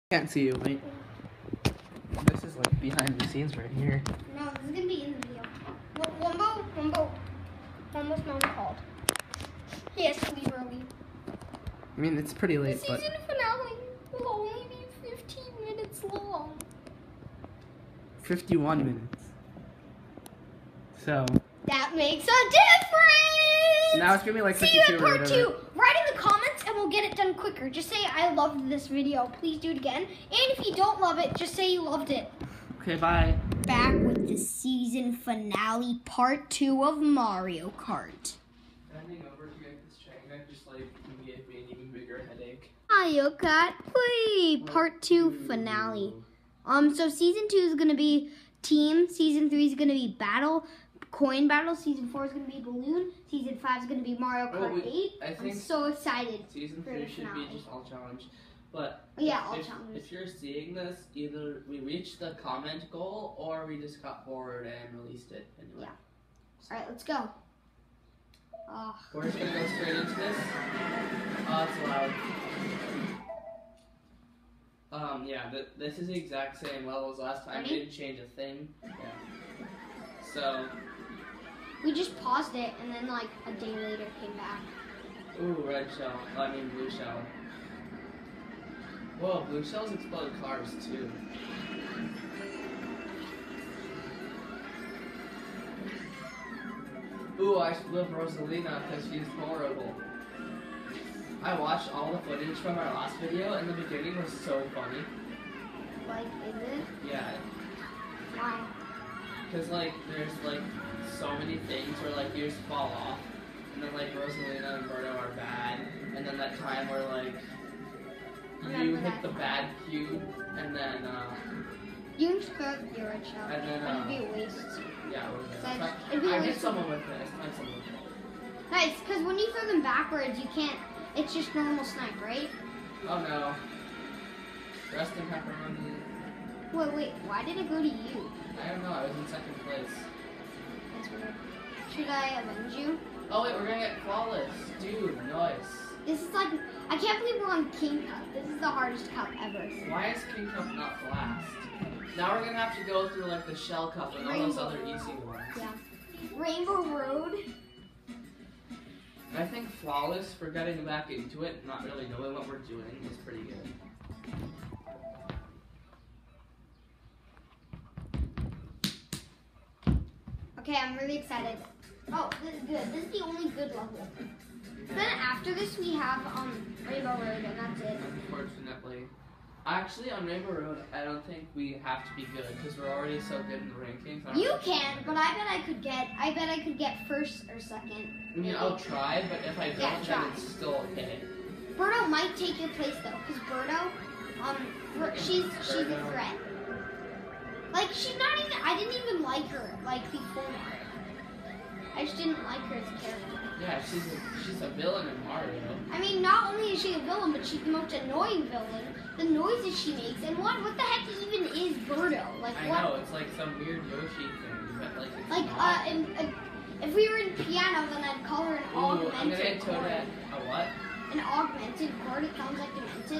Can't see you, wait. This is like behind the scenes right here. No, this is gonna be in the video. Wombo's not called. He has to leave early. I mean, it's pretty late, The season finale will only be 15 minutes long. 51 minutes. So That makes a difference! now it's gonna be like 52 See you at or part whatever. 2. Write in the comments and we'll get it done quicker. Just say, I loved this video. Please do it again. And if you don't love it, just say you loved it. Okay, bye. Back with the season finale, part 2 of Mario Kart. Bending over to get this chain neck just like gave me an even bigger headache. Mario Kart 3, part 2 finale. So season 2 is gonna be team, season 3 is gonna be battle, coin battle, season 4 is gonna be balloon, season 5 is gonna be Mario Kart 8. I think I'm so excited. Season for 3 the should finale. be just all challenge. But Yeah, all challenge. if you're seeing this, either we reached the comment goal or we just got bored and released it anyway. Yeah. Alright, let's go. We're just gonna go straight into this. Oh, it's loud. Yeah, this is the exact same level as last time. Ready? Didn't change a thing. Yeah. So, We just paused it and then like a day later came back. ooh, red shell. I mean blue shell. Whoa, blue shells explode cars too. Ooh, I should love Rosalina because she's horrible. I watched all the footage from our last video and the beginning was so funny. Like, is it? Yeah, Why? because like there's like so many things where like you just fall off and then like Rosalina and Birdo are bad and then that time where like you Remember hit that the time. bad cube and then You can just go with your red shell. And then, It'd be a waste. yeah, So it'd be a I waste hit of- someone with this. I hit someone with it. Nice, because when you throw them backwards, you can't. It's just normal snipe, right? Oh no. Rest in pepperoni. Wait, why did it go to you? I don't know, I was in second place. That's weird. Should I avenge you? Oh wait, we're gonna get flawless. Dude, nice. This is like, I can't believe we're on King Cup. This is the hardest cup ever. Why is King Cup not last? Now we're gonna have to go through like the Shell Cup and all those other easy ones. Yeah. Rainbow Road. I think flawless for getting back into it, not really knowing what we're doing, is pretty good. Okay, I'm really excited. Oh, this is good. This is the only good level. Then after this, we have Rainbow Road, and that's it. Unfortunately. Actually, on Rainbow Road, I don't think we have to be good because we're already so good in the rankings. I don't You know. can, but I bet I could get first or second. I mean, I'll try, but if I don't, Yeah, try. then it's still okay. Birdo might take your place though, because Birdo, she's a threat. Like she's not even. I didn't even like her like before. I just didn't like her as a character. Yeah, she's a villain in Mario. I mean, not only is she a villain, but she's the most annoying villain. The noises she makes, and what the heck even is Birdo? Like I what? know, it's like some weird Yoshi thing, but like it's Like not. if we were in piano, then I'd call her an Ooh, I'm gonna augmented hit chord. Toadette. A what? An augmented chord. It sounds like demented.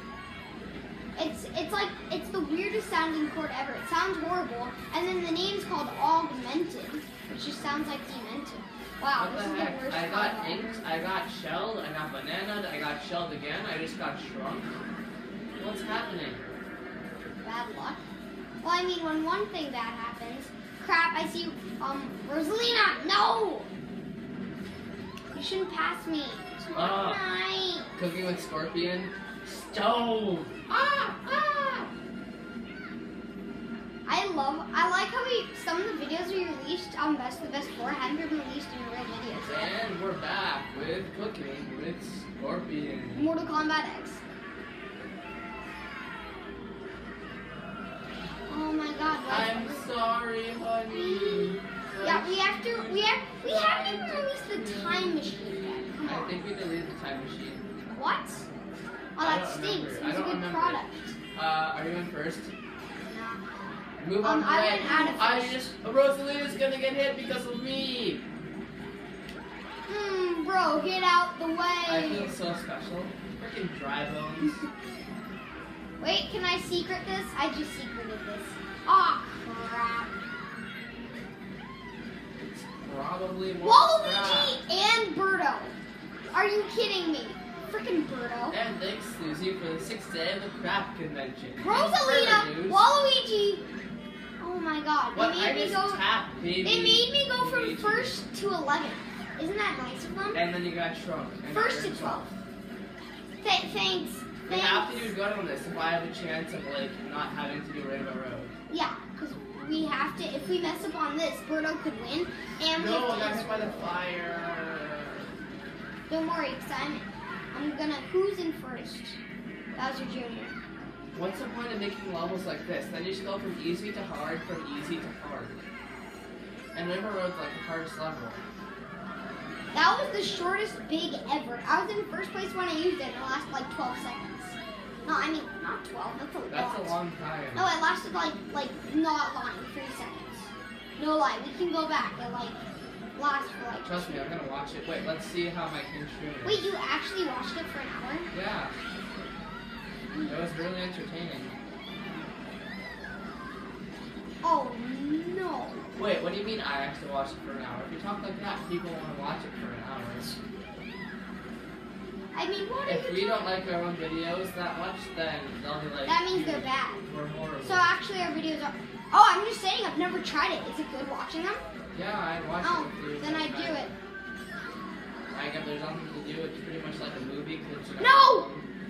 It's the weirdest sounding chord ever. It sounds horrible, and then the name's called augmented, which just sounds like demented. Wow, What this the is heck? the worst I got combo inked, ever. I got shelled, I got bananaed, I got shelled again, I just got shrunk. What's happening? Bad luck. Well, I mean, when one thing bad happens, crap. I see Rosalina. No, you shouldn't pass me. It's not right. Cooking with Scorpion. Stove! Ah! Ah! I like how some of the videos we released on Best of the Best 4 hadn't been released in real videos. And we're back with Cooking with Scorpion. Mortal Kombat X. Oh my God! I'm sorry, honey. Yeah, we haven't even released the time machine yet. Come I on. think we deleted the time machine. What? Oh, I that don't stinks. remember. It was I a don't good remember. product. Are you in first? No. Move on. I went out of Rosalina's gonna get hit because of me. Bro, get out the way. I feel so special. Freaking dry bones. Wait, can I secret this? I just secreted this. Oh crap. It's probably more Waluigi and Birdo. Are you kidding me? Freaking Birdo. And thanks, Susie, for the 6th day of the craft convention. Rosalina, Waluigi. Oh my god. What? They made me go. Baby. They made me go from Luigi. 1st to 11th. Isn't that nice of them? And then you got shrunk. And 1st to you're 12th. Thanks. We have to do good on this if I have a chance of like not having to do Rainbow Road. Yeah, because we have to. If we mess up on this, Birdo could win. And No, I we got have hit by the fire. Don't worry, because I'm gonna. Who's in 1st? Bowser Jr. What's the point of making levels like this? Then you just go from easy to hard, from easy to hard. And Rainbow Road's like the hardest level. That was the shortest big ever. I was in 1st place when I used it, and it lasted like 12 seconds. No, I mean, not 12, that's a lot. That's a long time. No, it lasted like not lying, 3 seconds. No lie, we can go back. It like lasts for like. Trust me, I'm gonna watch it. Wait, let's see how my King stream is. Wait, you actually watched it for an hour? Yeah. It was really entertaining. Oh no. Wait, what do you mean I actually watched it for an hour? If you talk like that, people want to watch it for an hour. I mean, what are If you we doing? don't like our own videos that much, then they'll be like, That means "Dude, they're bad." We're horrible. So actually, our videos are. Oh, I'm just saying, I've never tried it. Is it good watching them? Yeah, I'd watch Oh, it with you. then I do it. Like, if there's nothing to do, it's pretty much like a movie. No!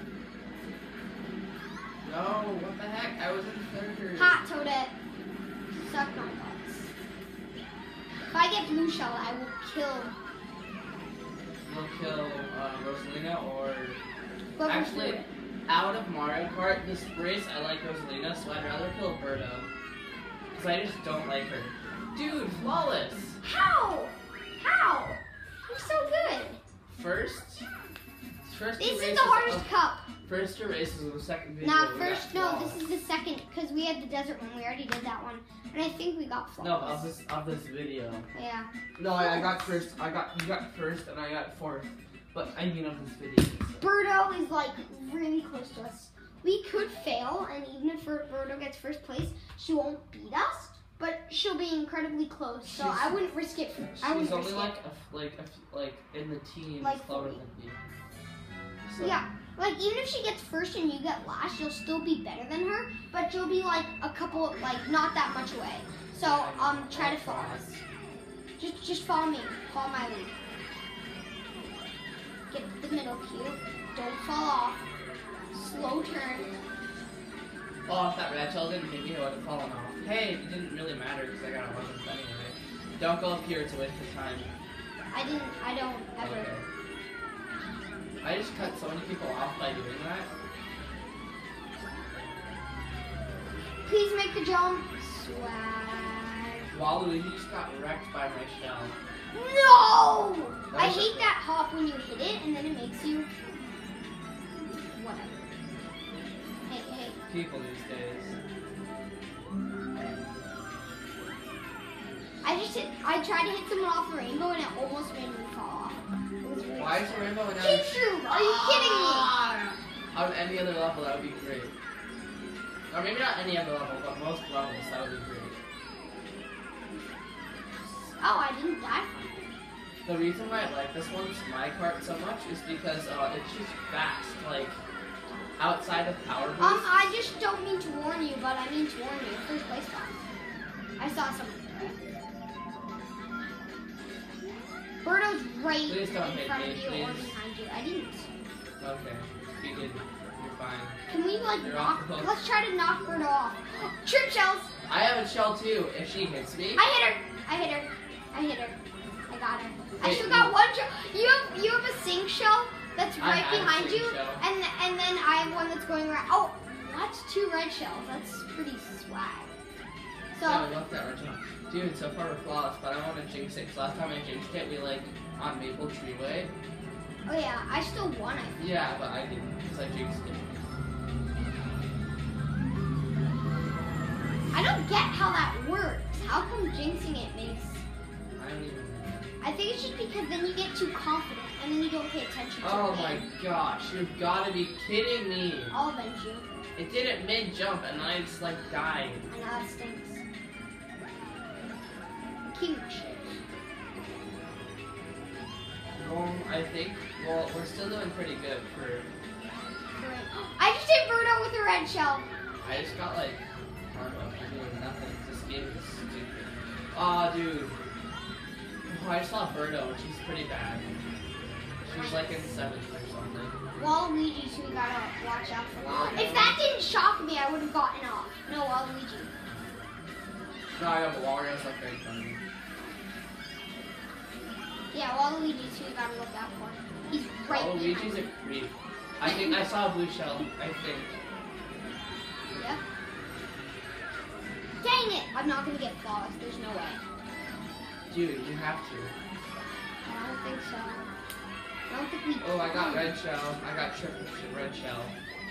No, what the heck? I was in 3rd. Hot Toadette. Suck my butts. If I get blue shell, I will kill. We'll kill Rosalina or... whoever's Actually, doing it. out of Mario Kart, this race, I like Rosalina, so I'd rather kill Birdo. Because I just don't like her. Dude, flawless! How? How? You're so good. First two This is races the hardest of- cup. First two races of the second video. Not we first. got No, flawless. this is the second because we had the desert one. We already did that one, and I think we got No, flawless. of this video. Yeah. No, I got first. You got first, and I got 4th. But I mean of this video. Birdo is like really close to us. We could fail, and even if Birdo gets 1st place, she won't beat us, but she'll be incredibly close. So I wouldn't risk it. I She's wouldn't only risk like in the teens, Like slower 40. than you. it. So, Yeah. Like even if she gets 1st and you get last, you'll still be better than her, but you'll be like a couple, like not that much away. So try to follow us. Just follow me. Follow my lead. Get the middle cue. Don't fall off. Slow turn. Oh, if that red shell didn't hit me, it would have fallen off. Hey, it didn't really matter because I got 11th anyway. Don't go up here, it's a waste of time. I don't ever. Okay. I just cut so many people off by doing that. Please make the jump. Swag. Waluigi just got wrecked by my shell. No! That I was hate that hop when you hit it and then it makes you. Whatever. Hey. People these days. I tried to hit someone off the rainbow and it almost made me fall off. It was really Why is the rainbow now? King Shroom, are you kidding me? On any other level, that would be great. Or maybe not any other level, but most levels, that would be great. Oh, I didn't die from it. The reason why I like this one's My Kart so much is because it's just fast. Like, outside of Power Boost. I just don't mean to warn you, but I mean to warn you. 1st place spot. I saw someone. Birdo's right Please don't in hit front me, of you or please. behind you. I didn't. Okay, you did. You're fine. Can we like You're knock? off the hook. Let's try to knock Birdo off. Trip shells. I have a shell too. If she hits me, I hit her. I got her. I Wait, still got one shell. You have a sink shell that's I right have a behind sink you, shell. and then I have one that's going around. Oh, that's 2 red shells. That's pretty swag. So yeah, I love that original. Dude, so far we're flawless, but I want to jinx it. 'Cause last time I jinxed it, we like on Maple Tree Way. oh yeah, I still won. I think. Yeah, but I didn't because I jinxed it. I don't get how that works. How come jinxing it makes? I don't even know. I think it's just because then you get too confident and then you don't pay attention to Oh the my game. gosh, you've got to be kidding me. I'll avenge you. It did it mid-jump, and then I just, like, died. I know, that stinks. King shit. I think, well, we're still doing pretty good for... I just hit Birdo with a red shell. I just got, like, karma for doing nothing. This game is stupid. Aw, dude. Oh, I saw Birdo, and she's pretty bad. She's, like, in 7th or something. Waluigi, so we gotta watch out for that. If that didn't shock me, I would have gotten off. No, Waluigi. No, I got Walrus, like, right from me. Yeah, Waluigi's who we gotta look out for. He's right Waluigi's behind. a creep. I think I saw a blue shell, I think. Yeah. Dang it! I'm not gonna get flawless. There's no way. Dude, you have to. I don't think so. I don't think we Oh, I got red shell. I got triple red shell.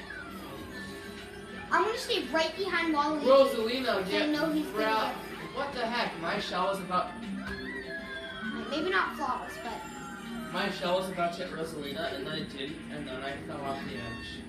I'm gonna stay right behind Waluigi. Rosalina, I know he's gonna what the heck? My shell was about... maybe not flawless, but... My shell was about to hit Rosalina, and then it didn't, and then I fell off the edge.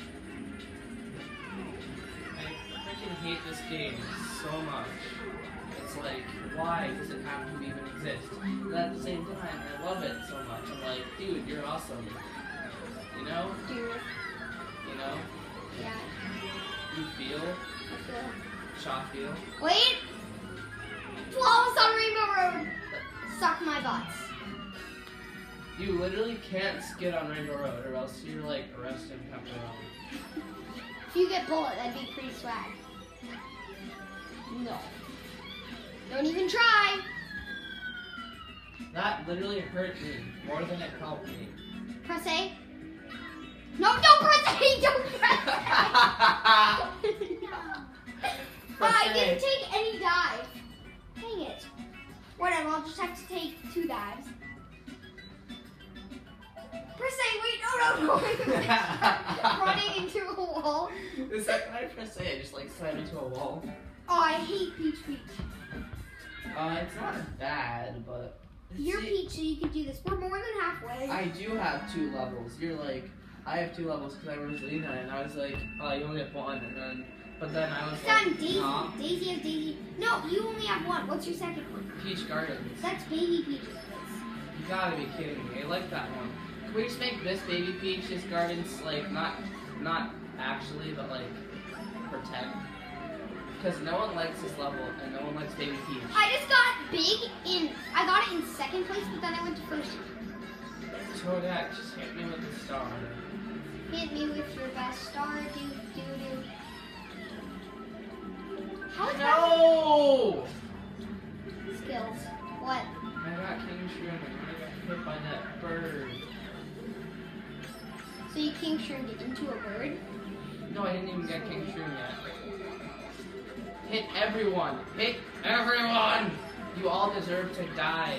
I freaking hate this game so much. It's like, why does it have to even exist? But at the same time, I love it so much. I'm like, dude, you're awesome. You know? Dude. You know? Yeah. You feel? I feel. Shot feel? Wait! Flawless on Rainbow Road! Suck my butts. You literally can't skid on Rainbow Road, or else you're like arrested and pepperoni. If you get bullet, that'd be pretty swag. No. Don't even try! That literally hurt me more than it helped me. Press A. No, don't press A! Don't press A! No. I didn't take any dive. Dang it. Whatever, I'll just have to take 2 dives. Press A, wait, no. Running into a wall. The second I press A, I just like slam into a wall. Oh, I hate Peach. It's not bad, but... You're Peach, so you can do this. We're more than halfway. I do have 2 levels. You're like, I have 2 levels because I was Lena, and I was like, oh, you only have 1, and then... But then I was I'm like, Daisy. nah. Daisy has Daisy. No, you only have 1. What's your second one? Peach Gardens. That's Baby Peach's place. You gotta be kidding me. I like that one. Can we just make this Baby Peach, this Gardens, like, not actually, but like, protect? Because no one likes this level, and no one likes Baby Peach. I just got I got it in 2nd place, but then I went to 1st. Toadette, just hit me with the star. Hit me with your best star, do. How is No! that? Skills. What? I got King Shroom, and I got hit by that bird. So you King Shroomed it into a bird? No, I didn't even get King Shroom yet. Hit everyone! Hit everyone! You all deserve to die.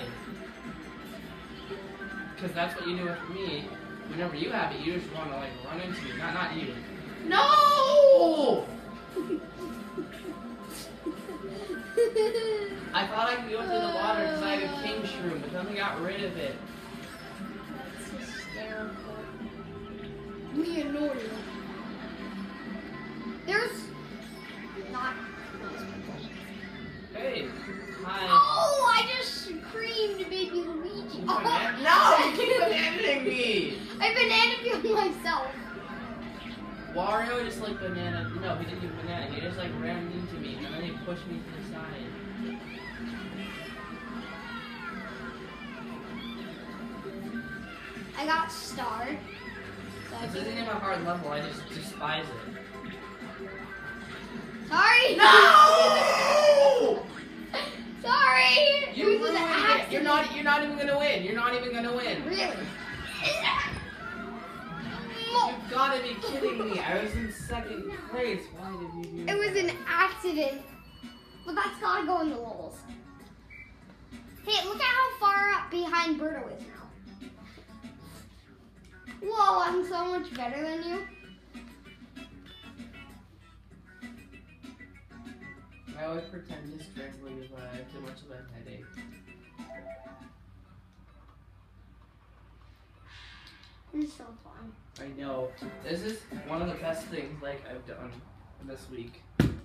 Because that's what you do with me. Whenever you have it, you just want to like run into me. Not you. No! I thought I could go through the water because I had a King Shroom, but then they got rid of it. That's hysterical. Leonardo. There's not nice people. Hey, hi. Oh, I just screamed Baby Luigi. No, you keep bananing me. I banana peeled myself. Wario just like banana. No, he didn't even banana. He just like ran into me and then he pushed me to the side. I got starred. So This isn't even a hard level. I just despise it. Sorry. No! Sorry. You It was an ruined it. accident. You're not even gonna win. You're not even gonna win. Really? You've gotta be kidding me. I was in 2nd place. Why did you do that? It was an accident. But that's gotta go in the lulls. Hey, look at how far up behind Birdo is now. Whoa, I'm so much better than you. I always pretend to strangle you, but I have too much of a headache. It's so fun. I know. This is one of the best things like I've done this week.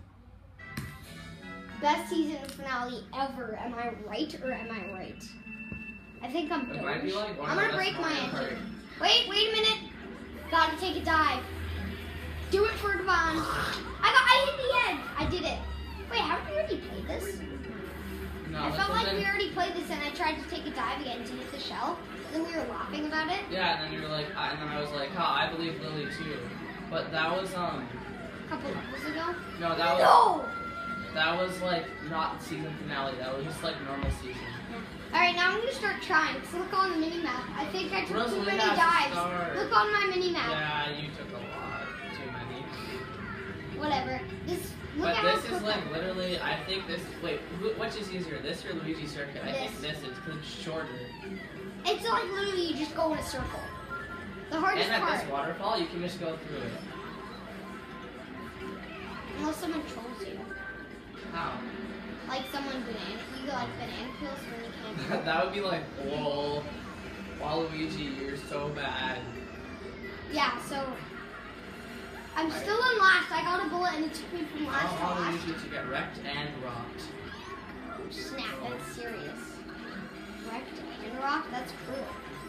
Best season finale ever. Am I right or am I right? I think I'm It might be like one I'm of gonna the break best my Mario Kart. engine. Wait a minute. Gotta take a dive. Do it for Devon. I hit the edge. I did it. Wait, haven't we already played this? No, I this felt like wasn't- we already played this and I tried to take a dive again to hit the shell. And then we were laughing about it. Yeah, and then you were like, and then I was like, huh, I believe Lily too. But that was A couple levels ago. no, that was like not the season finale. That was just like normal season. Alright, now I'm gonna start trying. So look on the mini map. I think I took too Rosalie many has to dives. start. Look on my mini map. Yeah, you took a lot, too many. Whatever. Look But at this how is quick like literally, I think this. Wait, which is easier, this or Luigi Circuit? I think this is because it's shorter. it's like literally you just go in a circle. The hardest And at part. this waterfall, you can just go through it. Unless someone trolls you. How? Like someone you go like banana peels when you can't. That would be like, whoa, Waluigi, you're so bad. Yeah, so I'm still in last. I got a bullet and it took me from I last to want last. Waluigi to get wrecked and rocked. Snap, that's serious. Wrecked and rocked, that's cruel.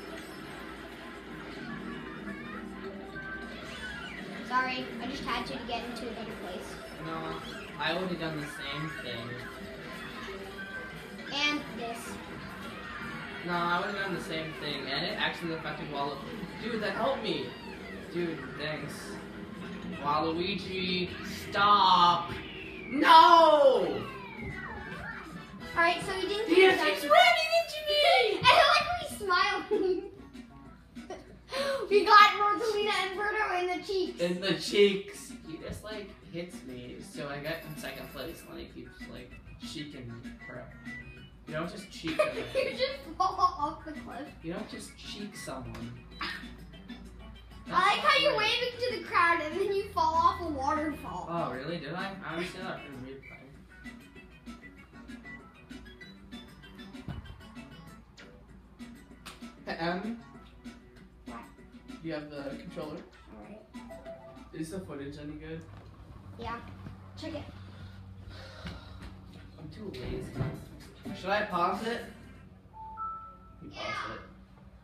Sorry, I just had to get into a better place. No, I would have done the same thing. And this. No, I would have done the same thing, and it actually affected Waluigi. Dude, that helped me. Dude, thanks. Waluigi, stop! No! Alright, so we didn't He get just it keeps done. running into me! I like when he smiled. We got Rosalina and Berto in the cheeks. In the cheeks. He just like hits me, so I get in second place, and he keeps like cheeking me. Crap. You don't just cheek them. You just fall off the cliff. You don't just cheek someone. I like how you're weird. waving to the crowd and then you fall off a waterfall. Oh, really? Did I? I understand that from weird thing. What? You have the controller? Alright. Is the footage any good? Yeah. Check it. I'm too lazy. Should I pause it? You pause it.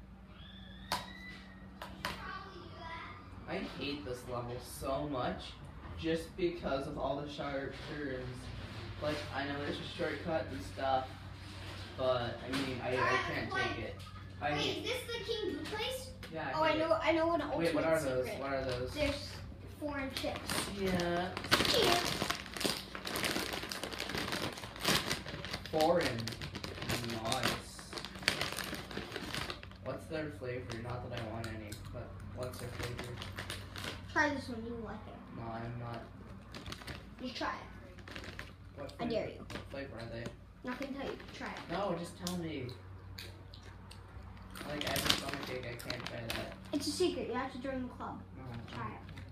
I hate this level so much just because of all the sharp turns. Like, I know there's a shortcut and stuff, but I mean, I can't take it. I Wait, hate, is this the King place? yeah. Oh, I hate it. know an ultimate Wait, what are those? secret. What are those? There's foreign chips. Yeah. Here. Foreign. Nice. What's their flavor? Not that I want any, but what's their flavor? Try this one, you will like it. No, I'm not. Just try it. What I flavor? dare you. What flavor are they? I'm not gonna tell you. Try it. No, just tell me. Like, I have a stomachache, I can't try that. It's a secret. You have to join the club. No. Try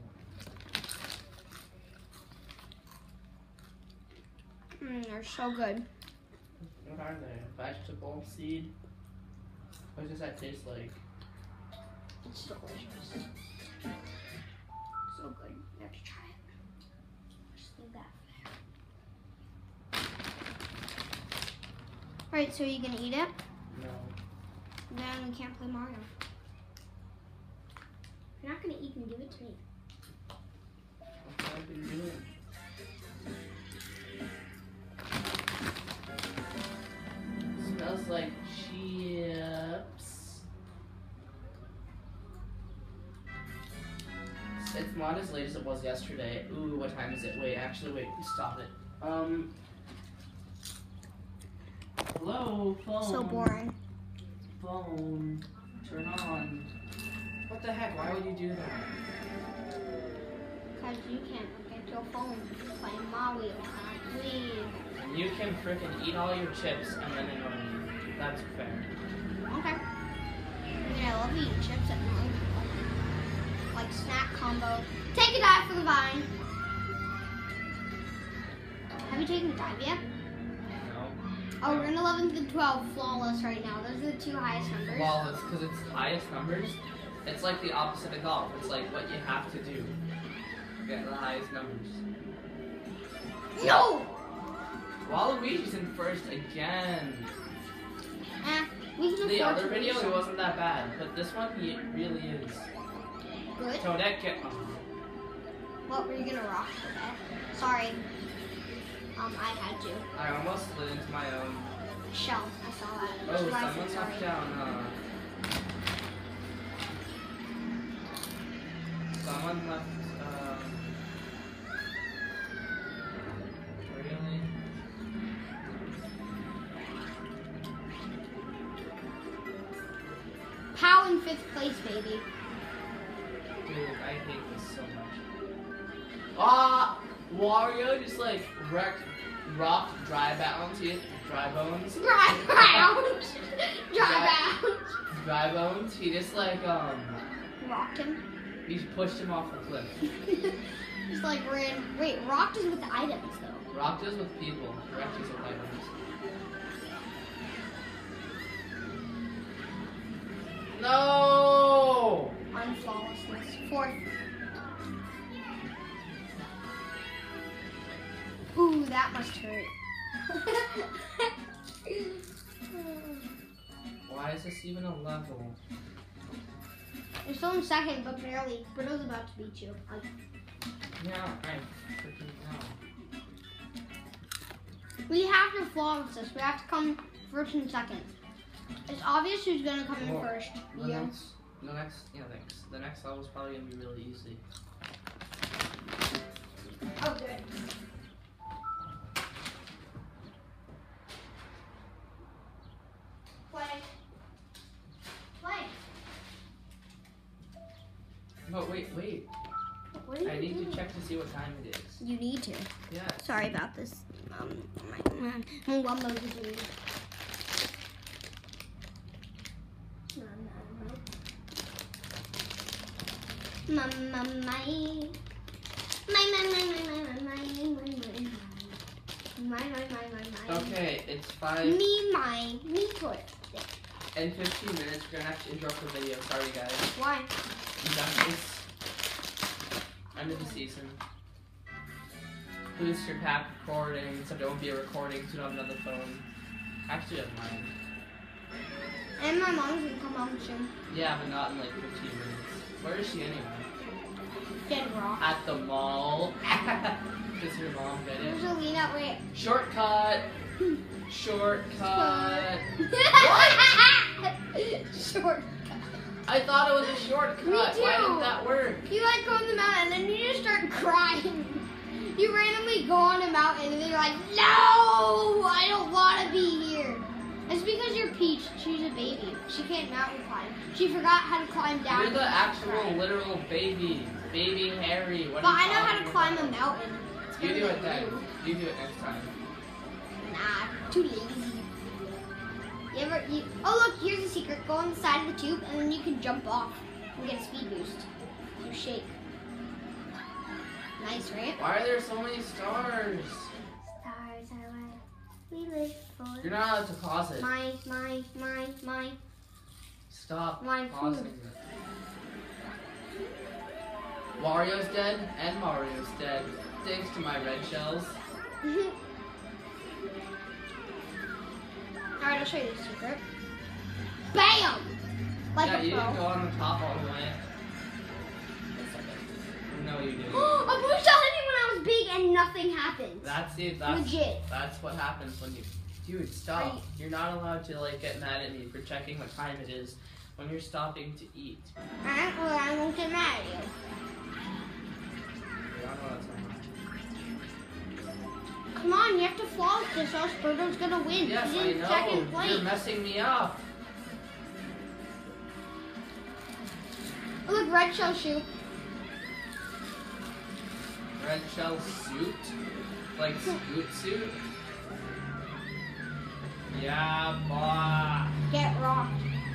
it. They're so good. What are they? Vegetable seed? What does that taste like? It's delicious. So good. You have to try it. Just leave that there. Alright, so are you gonna eat it? No. Then we can't play Mario. If you're not gonna eat, then give it to me. That's what I've been doing. Smells like chips. It's not as late as it was yesterday. Ooh, what time is it? Wait, actually, wait, stop it. Hello, phone. So boring. Phone, turn on. What the heck? Why would you do that? Because you can't look at your phone playing Mario. Please. And you can frickin' eat all your chips and then annoy me. That's fair. Okay. I mean, I love eating chips at night. Like snack combo. Take a dive for the vine. Have you taken a dive yet? No. Oh, we're in 11th and 12th, flawless right now. Those are the two highest numbers. Well, it's because it's highest numbers. It's like the opposite of golf. It's like what you have to do to get the highest numbers. No! Waluigi's in first again. We can The afford other to video, lose he some. wasn't that bad, but this one, he really is. Good. Toadette get. What were you gonna rock for that? Sorry. I had to. I almost slid into my own. Shell. I saw that. Oh, That's why I someone said knocked sorry. down. Someone left. Really? Pow in 5th place, baby. Dude, I hate this so much. Wario just like rocked Dry Bones. Dry Bones. Dry bounce. Dry bounce. Dry Bones. He just like Rocked him. he just pushed him off the cliff. Just like ran. Wait, rocked is with the items though. Rocked is with people. Wrecked is with items. No! On flawlessness. 4th. Ooh, that must hurt. Why is this even a level? You're still in 2nd, but barely. Britto's about to beat you. Yeah, I freaking know. We have to flawless this. We have to come 1st and 2nd. It's obvious who's gonna come in Well, first. The You. next, the next level is probably gonna be really easy. Oh, good. Play. But wait. What are you I need doing? to check to see what time it is. You need to. Yeah. Sorry about this. My one mode is weird. Okay, it's 5 Me toy. and 15 minutes. We're gonna have to interrupt the video. Sorry, guys. Why? It's end of the season. Boost your pack recording, so don't be a recording, so you don't have another phone. Actually, I have mine. And my mom's gonna come home soon. Yeah, but not in like 15 minutes. Where is she anyway? Dead raw. At the mall. Does your mom get it? There's a lean out way. Shortcut. Shortcut. Shortcut. I thought it was a shortcut. Me Why too. didn't that work? You like go on the mountain and then you just start crying. You randomly go on a mountain and then you're like, no, I don't want to be here. It's because you're Peach. She's a baby. She can't mountain climb. She forgot how to climb down. You're the actual literal baby. Baby Harry. What But are I you know how to talking climb about? a mountain. It's You gonna do be it then. blue. You do it next time. Nah, too lazy. Oh look, here's a secret. Go on the side of the tube and then you can jump off and get a speed boost. You shake. Nice, right? Why are there so many stars? Stars are what we live for. You're not allowed to pause it. My. Stop Mine pausing food. it. Wario's dead and Mario's dead. Thanks to my red shells. Alright, I'll show you the secret. BAM! Like Yeah, a you pro. didn't go on the top all the way. No, you didn't. I pushed out it when I was big and nothing happened. That's it. That's Legit. That's what happens when you. Dude, stop. You're not allowed to like get mad at me for checking what time it is when you're stopping to eat. Alright, well, I won't get mad at you. You don't know what's going on. Come on, you have to flawless this or else Birdo's gonna win. Yes, He's I in second know. place. You're messing me up. Oh, look, red shell shoot. Red shell suit? Like scoot suit? Yeah, boy. Get rocked.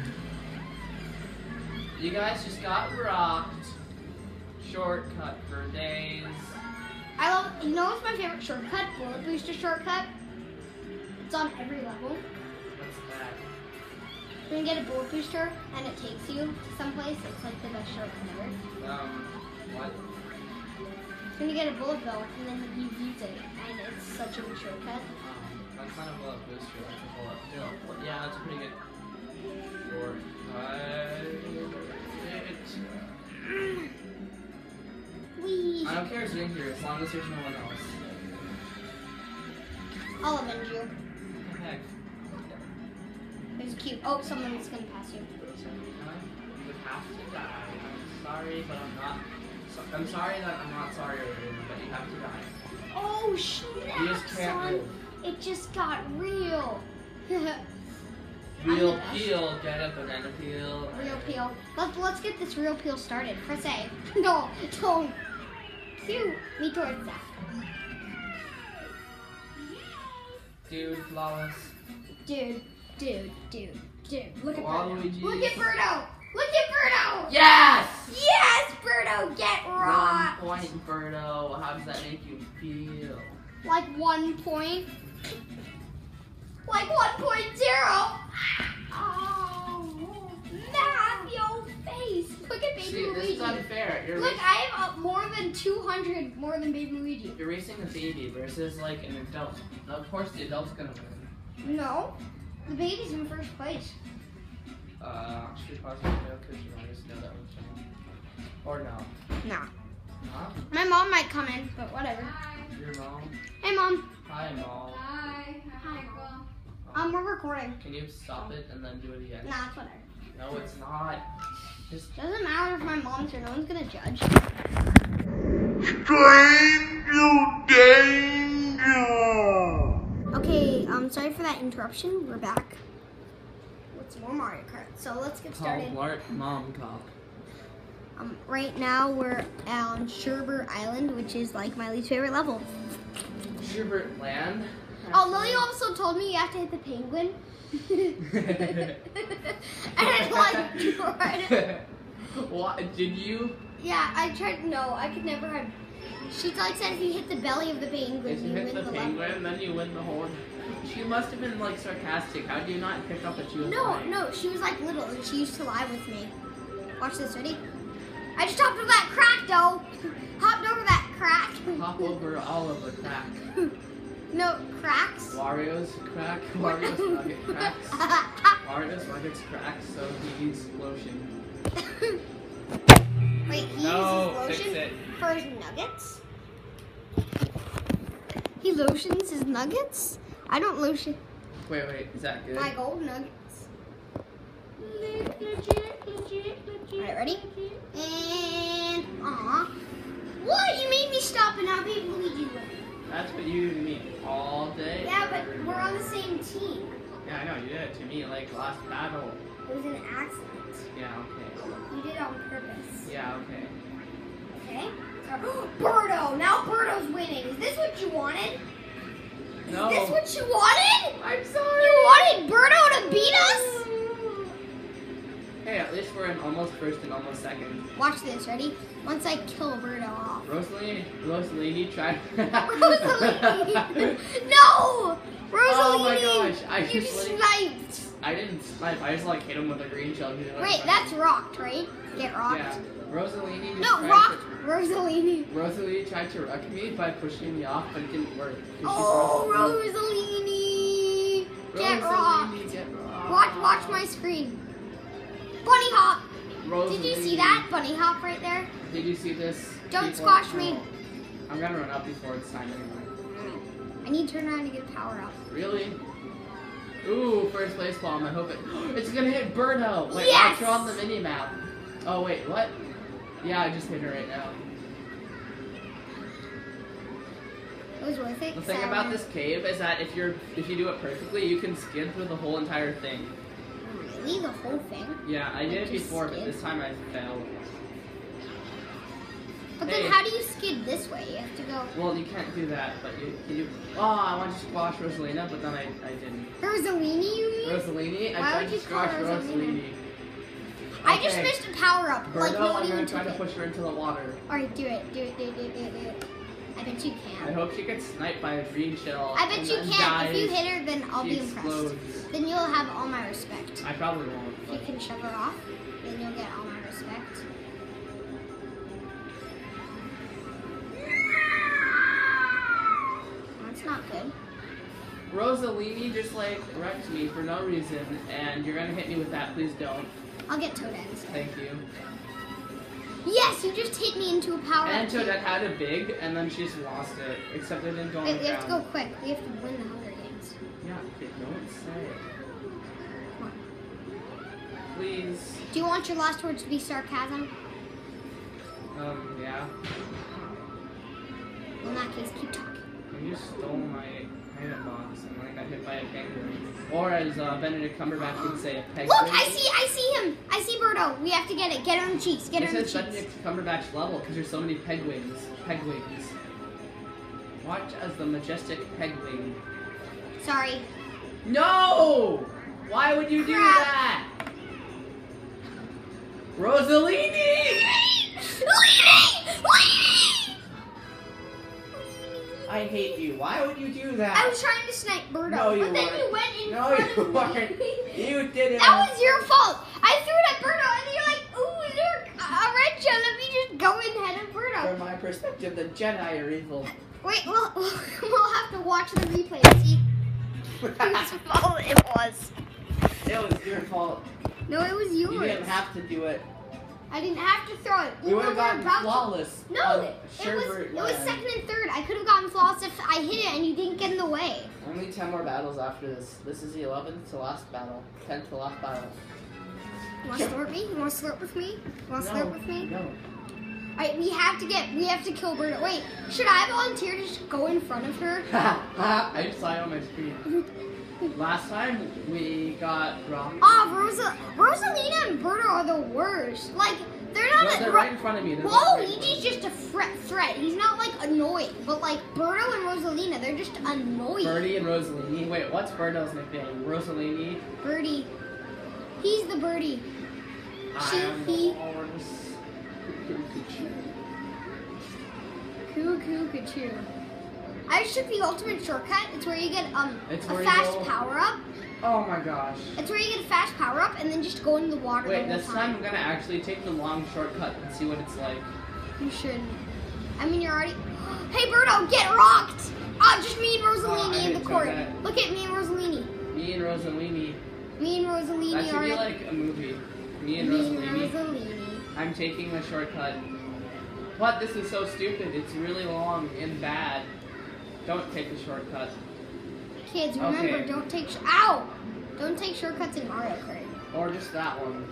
You guys just got rocked. Shortcut for days. I love, you know what's my favorite shortcut? Bullet booster shortcut. It's on every level. What's that? You can get a bullet booster and it takes you to someplace. It's like the best shortcut ever. What? Then you get a bullet bill and then you use it and it's much of a shortcut. That's kind of a booster, like a pull-up. Yeah, that's a pretty good shortcut. Wee. I don't care who's in here as long as there's no one else. I'll avenge you. What the heck? It's cute. Oh, someone's gonna pass you. You have to die. I'm sorry, but I'm not. I'm sorry that I'm not sorry, but you have to die. Oh snap! You just can't son. move. It just got real. Real peel, get a banana peel. Real peel. Let's get this real peel started. Press A. No, don't. Cue me towards that. Dude, flawless. Dude. Look at Waluigi. Birdo. Look at Birdo. Look at Birdo. Yes! Yes, Birdo, get 1 rocked. point, Birdo. How does that make you feel? Like 1 point. Like 1.0. Oh, Matthew face. Look at Baby See, Luigi. this is unfair. Look, I have more than 200 more than Baby Luigi. You're racing a baby versus like an adult. Now, of course, the adult's gonna win. No, the baby's in first place. Should pause the video because you always know that was funny. Or no. Nah. Huh? My mom might come in, but whatever. Your mom? Hey, Mom. Hi, Mom. Hi. We're recording. Can you stop it and then do it again? Nah, it's whatever. No, it's not. Just Doesn't matter if my mom's here. No one's gonna judge. Stranger danger. Okay, sorry for that interruption. We're back with some more Mario Kart. So let's get call started. Mom cop. Right now we're on Sherbert Island, which is like my least favorite level. Sherbert Land. Oh, Lily also told me you have to hit the penguin. And like tried. What did you? Yeah, I tried. No, I could never have. She like said if you hit the belly of the penguin, If you you hit win the the penguin, level. then you win the whole. She must have been like sarcastic. How do you not pick up that she was No, lying? no, she was like little and she used to lie with me. Watch this, ready? I just hopped over that crack, though. Hopped over that crack. Hop over all of the crack. No, cracks. Wario's crack. Wario's nugget cracks. Wario's nuggets cracks, so he needs lotion. Wait, he No, uses fix lotion it. for his nuggets? He lotions his nuggets? I don't lotion Wait, is that good? my gold nuggets. Alright, ready? And, what? You made me stop and now Baby Luigi win. That's what you do to me all day. Yeah, but we're on the same team. Yeah, I know, you did it to me like last battle. It was an accident. Yeah, okay. You did it on purpose. Yeah, okay. Okay? Birdo! Now Birdo's winning. Is this what you wanted? No. Is this what you wanted? I'm sorry. You wanted Birdo to beat us? Hey, at least we're in almost first and almost second. Watch this, ready? Once I kill Birdo off. Rosalini tried. Rosalini! No! Rosalini! Oh my gosh, You sniped! I didn't snipe, I just like hit him with a green shell. Wait, that's rocked, right? Get rocked? Yeah, Rosalini just No, tried rocked Rosalini. Rosalini tried to wreck me by pushing me off, but it didn't work. 'Cause she's Oh, Rosalini. Rosalini! Get rocked! Rosalini, get rocked. Watch my screen. Bunny hop! Rosalini. Did you see that? Bunny hop right there? Did you see this? Don't People- squash me. I'm gonna run up before it's time anyway. I need to turn around to get power up. Really? Ooh, first place bomb. I hope it's gonna hit Birdo. Wait, Yes! watch her on the mini map. Oh wait, what? Yeah, I just hit her right now. It was worth it. The thing about this cave is that if you do it perfectly, you can skid through the whole entire thing. Really? The whole thing? Yeah, I did it Just before, but skid? this time I failed. But Hey. then how do you skid this way? You have to go. Well, you can't do that, but you. Oh, I wanted to squash Rosalina, but then I didn't. Rosalini, you mean? Rosalini? I Why tried would to you call squash her Rosalini. I just Okay. missed a power up. Like Birdo, no one I'm even gonna took try to it. push her into the water. Alright, do it. I bet you I can. hope she gets sniped by a green shell. I bet and you then can. If you dies. hit her, then I'll She be impressed. explodes. Then you'll have all my respect. I probably won't. If you But can shove her off, then you'll get all my respect. That's not good. Rosalini just like wrecked me for no reason, and you're gonna hit me with that. Please don't. I'll get Toadette instead. Thank you. Yes, you just hit me into a power And up. Toadette had a big, and then she just lost it. Except it didn't go on Wait, the we have to go ground. quick. We have to win the Hunger Games. Yeah, okay, don't say it. Come on. Please. Do you want your last words to be sarcasm? Yeah. Well, in that case, keep talking. You just stole my item box, and then I got hit by a penguin. Or as Benedict Cumberbatch would say, a penguin. Look, I see him. I see Birdo. We have to get it. Get it on the cheeks. Get it This on the is cheeks. Benedict Cumberbatch level because there's so many pegwings. Pegwings. Watch as the majestic pegwing. Sorry. No! Why would you do Crap. that? Rosalini! I hate you. Why would you do that? I was trying to snipe Birdo, No, you but then you weren't. went in No, front you of weren't. me. You did it. That was your fault. I threw it at Birdo, and then you're like, "Ooh, is there a red shell? Let me just go in head of Birdo." From my perspective, the Jedi are evil. Wait, we'll have to watch the replay and see whose fault it was. It was your fault. No, it was yours. You didn't have to do it. I didn't have to throw it. We would have were gotten about to- flawless. No, on it Sherbert was land. second and third. I could have gotten flawless if I hit it and you didn't get in the way. Only 10 more battles after this. This is the 11th to last battle. 10th to last battle. You want to slurp me? You want to slurp with me? You want to slurp with me? No. Alright, we have to kill Birdo. Wait, should I volunteer to just go in front of her? I just saw it on my screen. Last time we got rocked. Rosalina and Birdo are the worst. Like, they're not No, they're right in front of me. They're both right in front Waluigi's just a threat. He's not like annoying, but like Birdo and Rosalina, they're just annoying. Birdie and Rosalini. Wait, what's Birdo's nickname? Rosalini? Birdie. He's the birdie. I am the He. walrus. Cuckoo, cuckoo. I just took the ultimate shortcut. It's where you get It's a where you fast go- power up. Oh my gosh. It's where you get a fast power up and then just go into the water. Wait, the whole this time I'm gonna actually take the long shortcut and see what it's like. You shouldn't. I mean, you're already. Hey, Birdo, get rocked! Just me and Rosalini I in the hate court. that. Look at me and Rosalini. Me and Rosalini. Me and Rosalini That should are. be like a movie. Me and me and Rosalini. Rosalini. I'm taking the shortcut. But this is so stupid. It's really long and bad. Don't take the shortcut. Kids, remember, Okay. don't take. Ow! Don't take shortcuts in Mario Kart. Or just that one.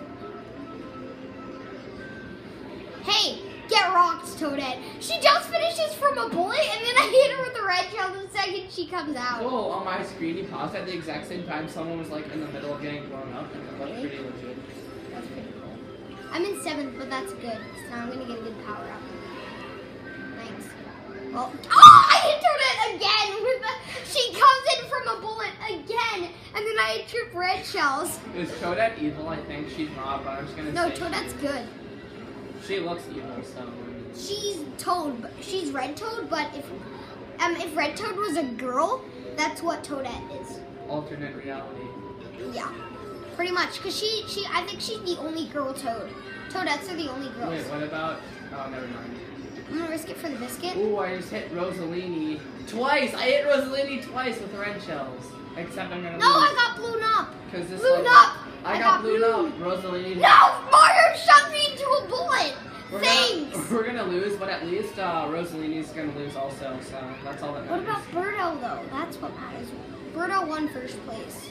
Hey, get rocked, Toadette. She just finishes from a bullet, and then I hit her with the red shell the second she comes out. Oh, on my screen, he paused at the exact same time someone was like in the middle of getting blown up, and it looked pretty legit. That's pretty cool. I'm in 7th, but that's good. So now I'm gonna get a good power up. Thanks. Well, I hit Toadette again with the. She comes in from a bullet again, and then I trip red shells. Is Toadette evil? I think she's not, but I'm just gonna No, say Toadette's good. she looks evil, so. She's Toad, but she's Red Toad. But if Red Toad was a girl, that's what Toadette is. Alternate reality. Yeah, pretty much. Cause I think she's the only girl Toad. Toadettes are the only girls. Wait, what about? Oh, never mind. I'm gonna risk it for the biscuit. Ooh, I just hit Rosalini twice. I hit Rosalini twice with red shells. Except I'm gonna No, lose. I got blown up. Because this Blown like, up. I got blown up. Rosalini. No, Mario shot me into a bullet. We're Thanks. Gonna, we're gonna lose, but at least Rosalini's gonna lose also. So that's all that What matters. about Birdo though? That's what matters. Birdo won first place.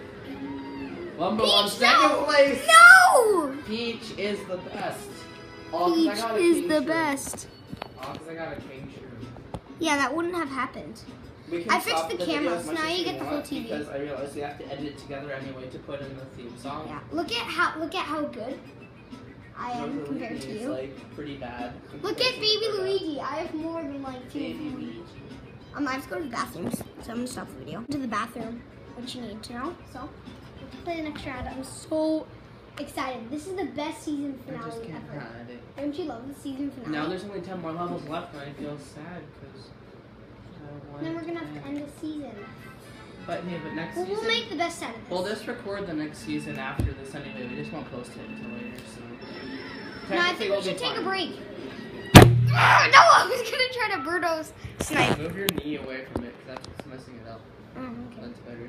Number Peach, one, second no! place. No! Peach is the best. All 'cause I Peach got a is change the room. best. All 'cause I got a change room. Yeah, that wouldn't have happened. We can I fixed stop the video camera, as so much now as you we get the whole want TV. Because I realize we have to edit it together anyway to put in the theme song. Yeah. Look at how good I am Rosalini compared to is, you. like pretty bad. Look at baby Luigi. I have more than like 2. Baby Luigi. I have to go to the bathroom, so I'm gonna stop the video. To the bathroom, what you need to know. So, let's play the next round. I'm so excited. This is the best season I just finale can't ever. hide it. Don't you love the season finale? Now there's only 10 more levels left, and I feel sad because Then we're gonna have to end the season. But yeah, but next Well, season. we'll make the best out of this. We'll just record the next season after this anyway. We just won't post it until later. So No, I technically think we we'll should be take a fine. break. No, I was gonna try to Birdo's snipe. Move your knee away from it, because that's what's messing it up. Okay. That's better.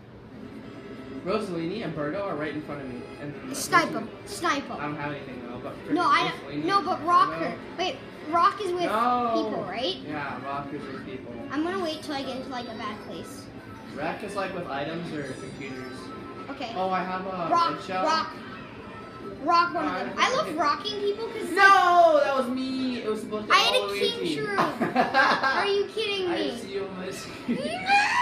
Rosalini and Birdo are right in front of me. And Snipe him. Snipe I him. don't have anything though, but No, I Rosalini no, and but Rock Birdo- her. Wait, Rock is with No. people, right? Yeah, Rock is with people. I'm gonna wait till I get into like a bad place. Rack is like with items or computers. Okay. Oh, I have a Rock, shell. Rock one of them. I love Okay. rocking people because No, that was me. It was supposed to I had a Waluigi. king shrew. Are you kidding I me? see you on my screen.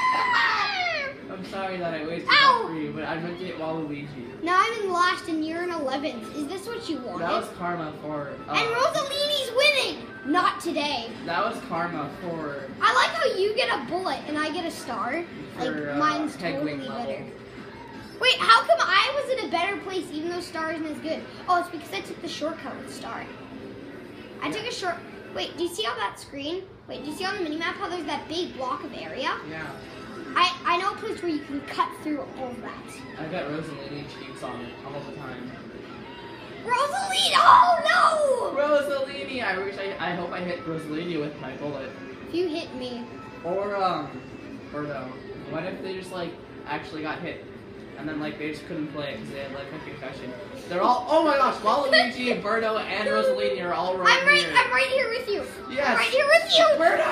I'm sorry that I wasted Ow! that free, but I meant to get Waluigi. Now I'm in last and you're in 11th. Is this what you wanted? That was karma for. And Rosalini's winning. Not today. That was karma for. I like how you get a bullet and I get a star. Like For, mine's Pegwing totally level. better. Wait, how come I was in a better place even though star isn't as good? Oh, it's because I took the shortcut with star. I took a short. Wait, do you see on that screen? Wait, do you see on the minimap how there's that big block of area? Yeah. I know a place where you can cut through all of that. I got Rosalini cheats on it all the time. Rosalina! Oh no! Rosalini! I hope I hit Rosalini with my bullet. If you hit me, Or Birdo. What if they just like actually got hit? And then like they just couldn't play it because they had like a concussion. They're all, oh my gosh, Waluigi, Birdo, and Rosalini are all right here. I'm right here with you. Yes. I'm right here with you. Birdo!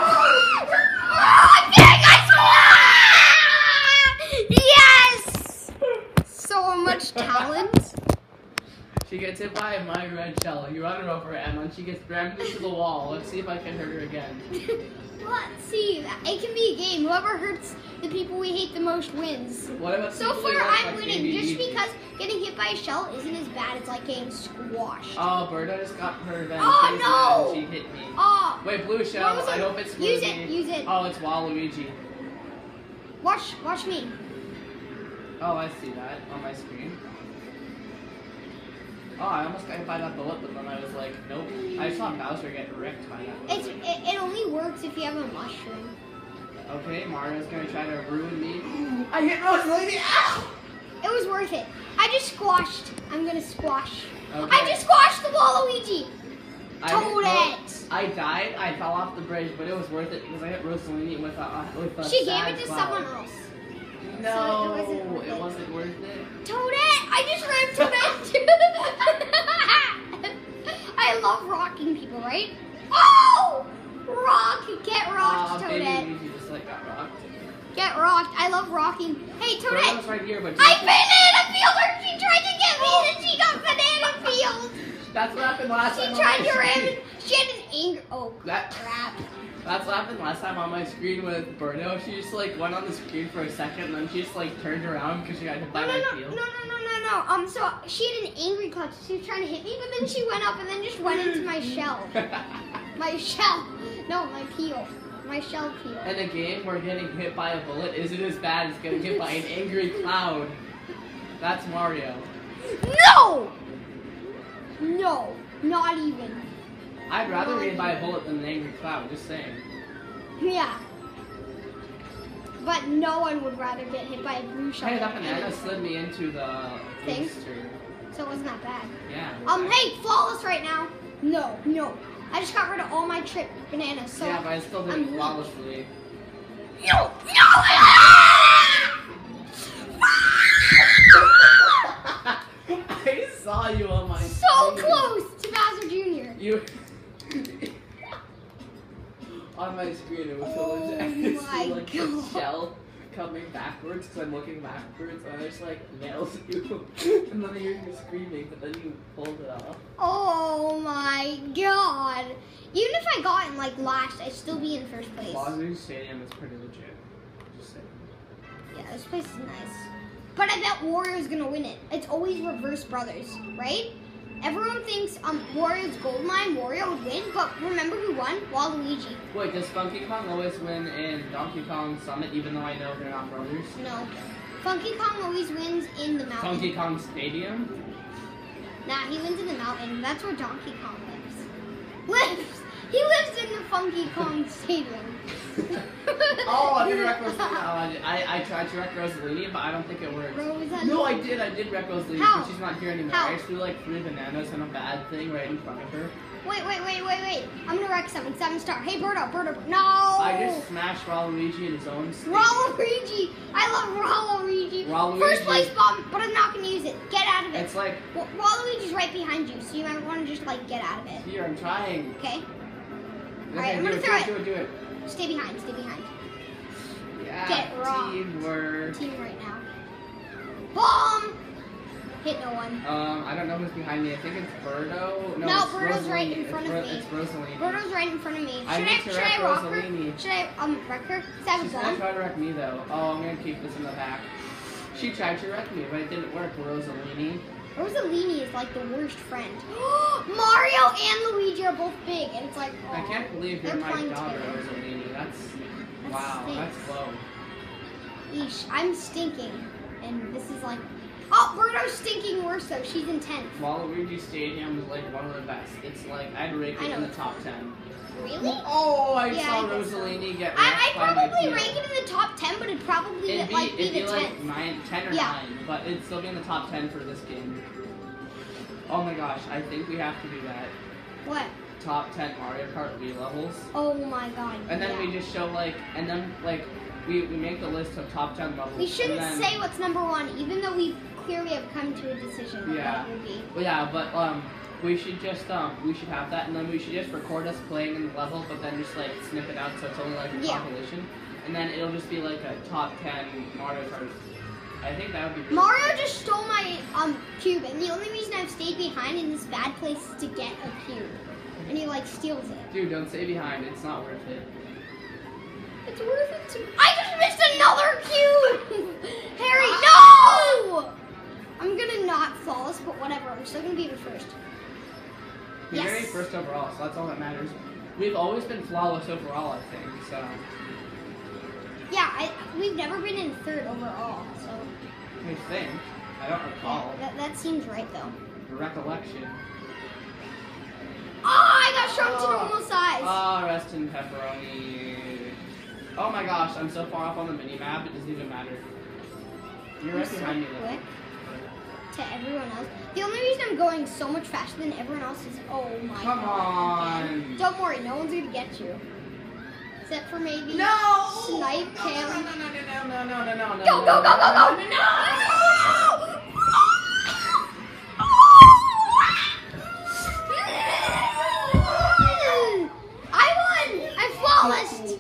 I'm getting a score! Yes! So much talent. She gets hit by my red shell. You run her over it, and then she gets rammed into the wall. Let's see if I can hurt her again. Let's see. It can be a game. Whoever hurts the people we hate the most wins. What about So people far, who like, I'm like, winning Baby just Eevee? because getting hit by a shell isn't as bad as like getting squashed. Oh, Birdo just got her revenge. Oh, She was no! mad and She hit me. Oh, Wait, blue shell. What was I it? hope it's Use Smoothie. it, use it. Oh, it's Waluigi. watch me. Oh, I see that on my screen. Oh, I almost got hit by that bullet, but then I was like, nope. I saw Bowser get wrecked by that bullet. It only works if you have a mushroom. Okay, Mario's gonna try to ruin me. I hit Rosalini! Ow! It was worth it. I just squashed. I'm gonna squash. Okay. I just squashed the Waluigi. I Toadette. I died. I fell off the bridge, but it was worth it because I hit Rosalini with a She gave sad it to cloud. someone else. No, So it wasn't worth it. it wasn't worth it. Toadette! I just ran Toadette too. I love rocking people, right? Oh! Rock! Get rocked, Baby Toadette. Luigi just like got rocked. Get rocked. I love rocking. Hey, Birdo Toadette! was right here, but I banana fielder! She tried to get me and she got banana field! that's what happened last She time. tried on to my ram screen. it. She had an anger. Oh, That crap. that's what happened last time on my screen with Birdo. She just like went on the screen for a second, and then she just like turned around because she got hit by No, my no, no, field. no, no, no, no, no. So she had an angry clutch. She was trying to hit me, but then she went up and then just went into my shell. My shell. No, my peel. My shell peel. In a game where getting hit by a bullet isn't as bad as getting hit by an angry cloud. That's Mario. No! No, not even. I'd rather get hit by a bullet than an angry cloud, just saying. Yeah. But no one would rather get hit by a blue shell. Hey, that than banana any- slid me into the Thing? booster. So it wasn't that bad. Yeah. Hey, flawless right now. No, no. I just got rid of all my trip bananas. So yeah, but I still did I'm it lit. flawlessly. No, I saw you on my so screen. close to Bowser Jr. You on my screen it was so Oh legit. I my see like the God. shell coming backwards because I'm looking backwards and I just like nails you and then I hear you screaming but then you pulled it off. Oh my god. Even if I got in like last, I'd still be in first place. Wazoo Stadium is pretty legit. Just saying. Yeah, this place is nice. But I bet Wario's gonna win it. It's always reverse brothers, right? Everyone thinks Wario's gold mine, Wario would win, but remember who won? Waluigi. Wait, does Funky Kong always win in Donkey Kong Summit even though I know they're not brothers? No. Funky Kong always wins in the mountain. Funky Kong Stadium? Nah, he wins in the mountain. That's where Donkey Kong lives. He lives in the Funky Kong Stadium. Oh, me to wreck Rosalina. I tried to wreck Rosalini, but I don't think it worked. Rosa. No, I did wreck Rosalini, How? but she's not here anymore. How? I just threw like 3 bananas and a bad thing right in front of her. Wait. I'm gonna wreck something. 7-star. Hey, Birdo. No. I just smashed Waluigi in his own state. Waluigi. I love Waluigi. Waluigi. First place bomb, but I'm not gonna use it. Get out of it. It's like, Waluigi's right behind you, so you might want to just like get out of it. here, I'm trying. Okay. Okay, Alright, I'm gonna throw it. Do it. Stay behind. Yeah, Get wrong. teamwork. Team right now. Bomb. Hit no one. I don't know who's behind me. I think it's Birdo. No, it's Birdo's right Rosalini. in front of me. It's Rosalini. Birdo's right in front of me. I need to Should wreck I rock her? Rosalini. Should I wreck her? 7 She's gonna bomb. try to wreck me though. Oh, I'm gonna keep this in the back. She tried to wreck me, but it didn't work. Rosalini. Rosalini is like the worst friend. Mario and Luigi are both big, and it's like, I aw, can't believe you're they're my playing daughter, together. Rosalini. That's That wow. stinks. That's low. Eesh, I'm stinking, and this is like, oh, Birdo's stinking worse though. She's intense. Waluigi Stadium is like one of the best. It's like I'd rate I it in know. the top 10. Really? Oh, I Yeah, saw I guess so. Rosalini get wrecked I'd by my probably heel. rank it in the top 10, but it'd probably It'd be, be it'd the be 10th. like 10 or Yeah. 9, but it'd still be in the top 10 for this game. Oh my gosh, I think we have to do that. What? Top 10 Mario Kart Wii levels. Oh my god. And then yeah. we just show like, and then like, we make the list of top 10 levels. We shouldn't and then, say what's number 1, even though we clearly have come to a decision on Yeah. what it would be. Well, yeah, but we should just we should have that, and then we should just record us playing in the level, but then just like snip it out so it's only like a Yeah. compilation, and then it'll just be like a top 10 Mario Kart. I think that would be really Mario cool. just stole my cube, and the only reason I've stayed behind in this bad place is to get a cube. And he like steals it. Dude, don't stay behind. It's not worth it. It's worth it to I just missed another cube! Harry, no! I'm gonna not flawless, but whatever. I'm still gonna be the first. You're Yes. first overall, so that's all that matters. We've always been flawless overall, I think. So Yeah, we've never been in third overall, so I think I don't recall that seems right though. the recollection. Oh, I got shrunk to normal size. Ah, rest in pepperoni. Oh my gosh, I'm so far off on the mini map. It doesn't even matter. You're right I'm so behind me. Though. quick to everyone else. The only reason I'm going so much faster than everyone else is, oh my Come god. on. Don't worry, no one's gonna get you. Except for maybe No! Snipe Cam. No. Go, go, go, go, go! No! I won! I'm flawless!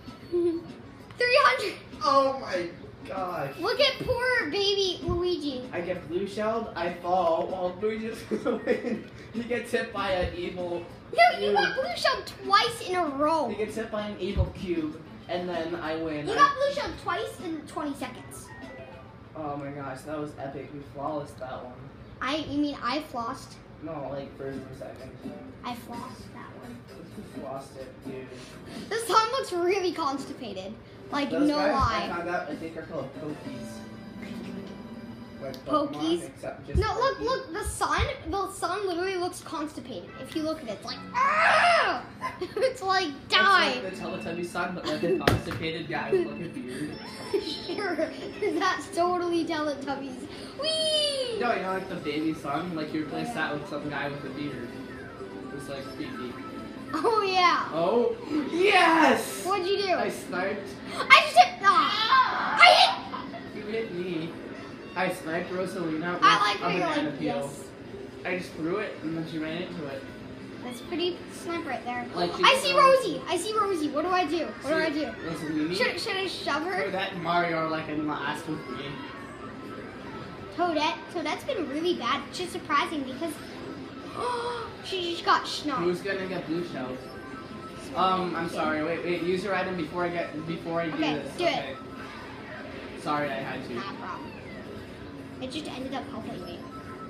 300. Oh my gosh. Look at poor baby Luigi. I get blue shelled, I fall, while Luigi's gonna win. He gets hit by an evil No, you cube. got blue shell twice in a row. He gets hit by an evil cube, and then I win. You got blue shell twice in 20 seconds. Oh my gosh, that was epic. We flawless that one. You mean I flossed? No, like first and second. I flossed that one. We lost it, dude. This song looks really constipated. Like, Those no guys, I lie. found out, I think are called Pokies. Like Pokies? Pokemon, except just No, look, Pokies. look, the sun literally looks constipated. If you look at it, it's like, ah! It's like, die. It's like the Teletubby song, but like a constipated guy with like a beard. Sure, that's totally Teletubbies. Whee! No, you know, like the baby song, like you replace that with some guy with a beard. It was like creepy. Oh, yeah. Oh, yes! What'd you do? I sniped. I just hit, I hit. You hit me. I sniped Rosalina with I like a how you're banana like, peel. yes. I just threw it and then she ran into it. That's pretty snap right there. Like she I did see Rosie. Rosie. I see Rosie. What do I do? What do I do? Rosalini. Should I shove Throw her? that Mario are like in last with me. Toadette's been really bad, which is surprising because she just got sniped. Who's gonna get blue shelled? I'm sorry. Wait. Use your item before I do Okay, this. do it. Sorry, I had to. Not a problem. It just ended up helping me.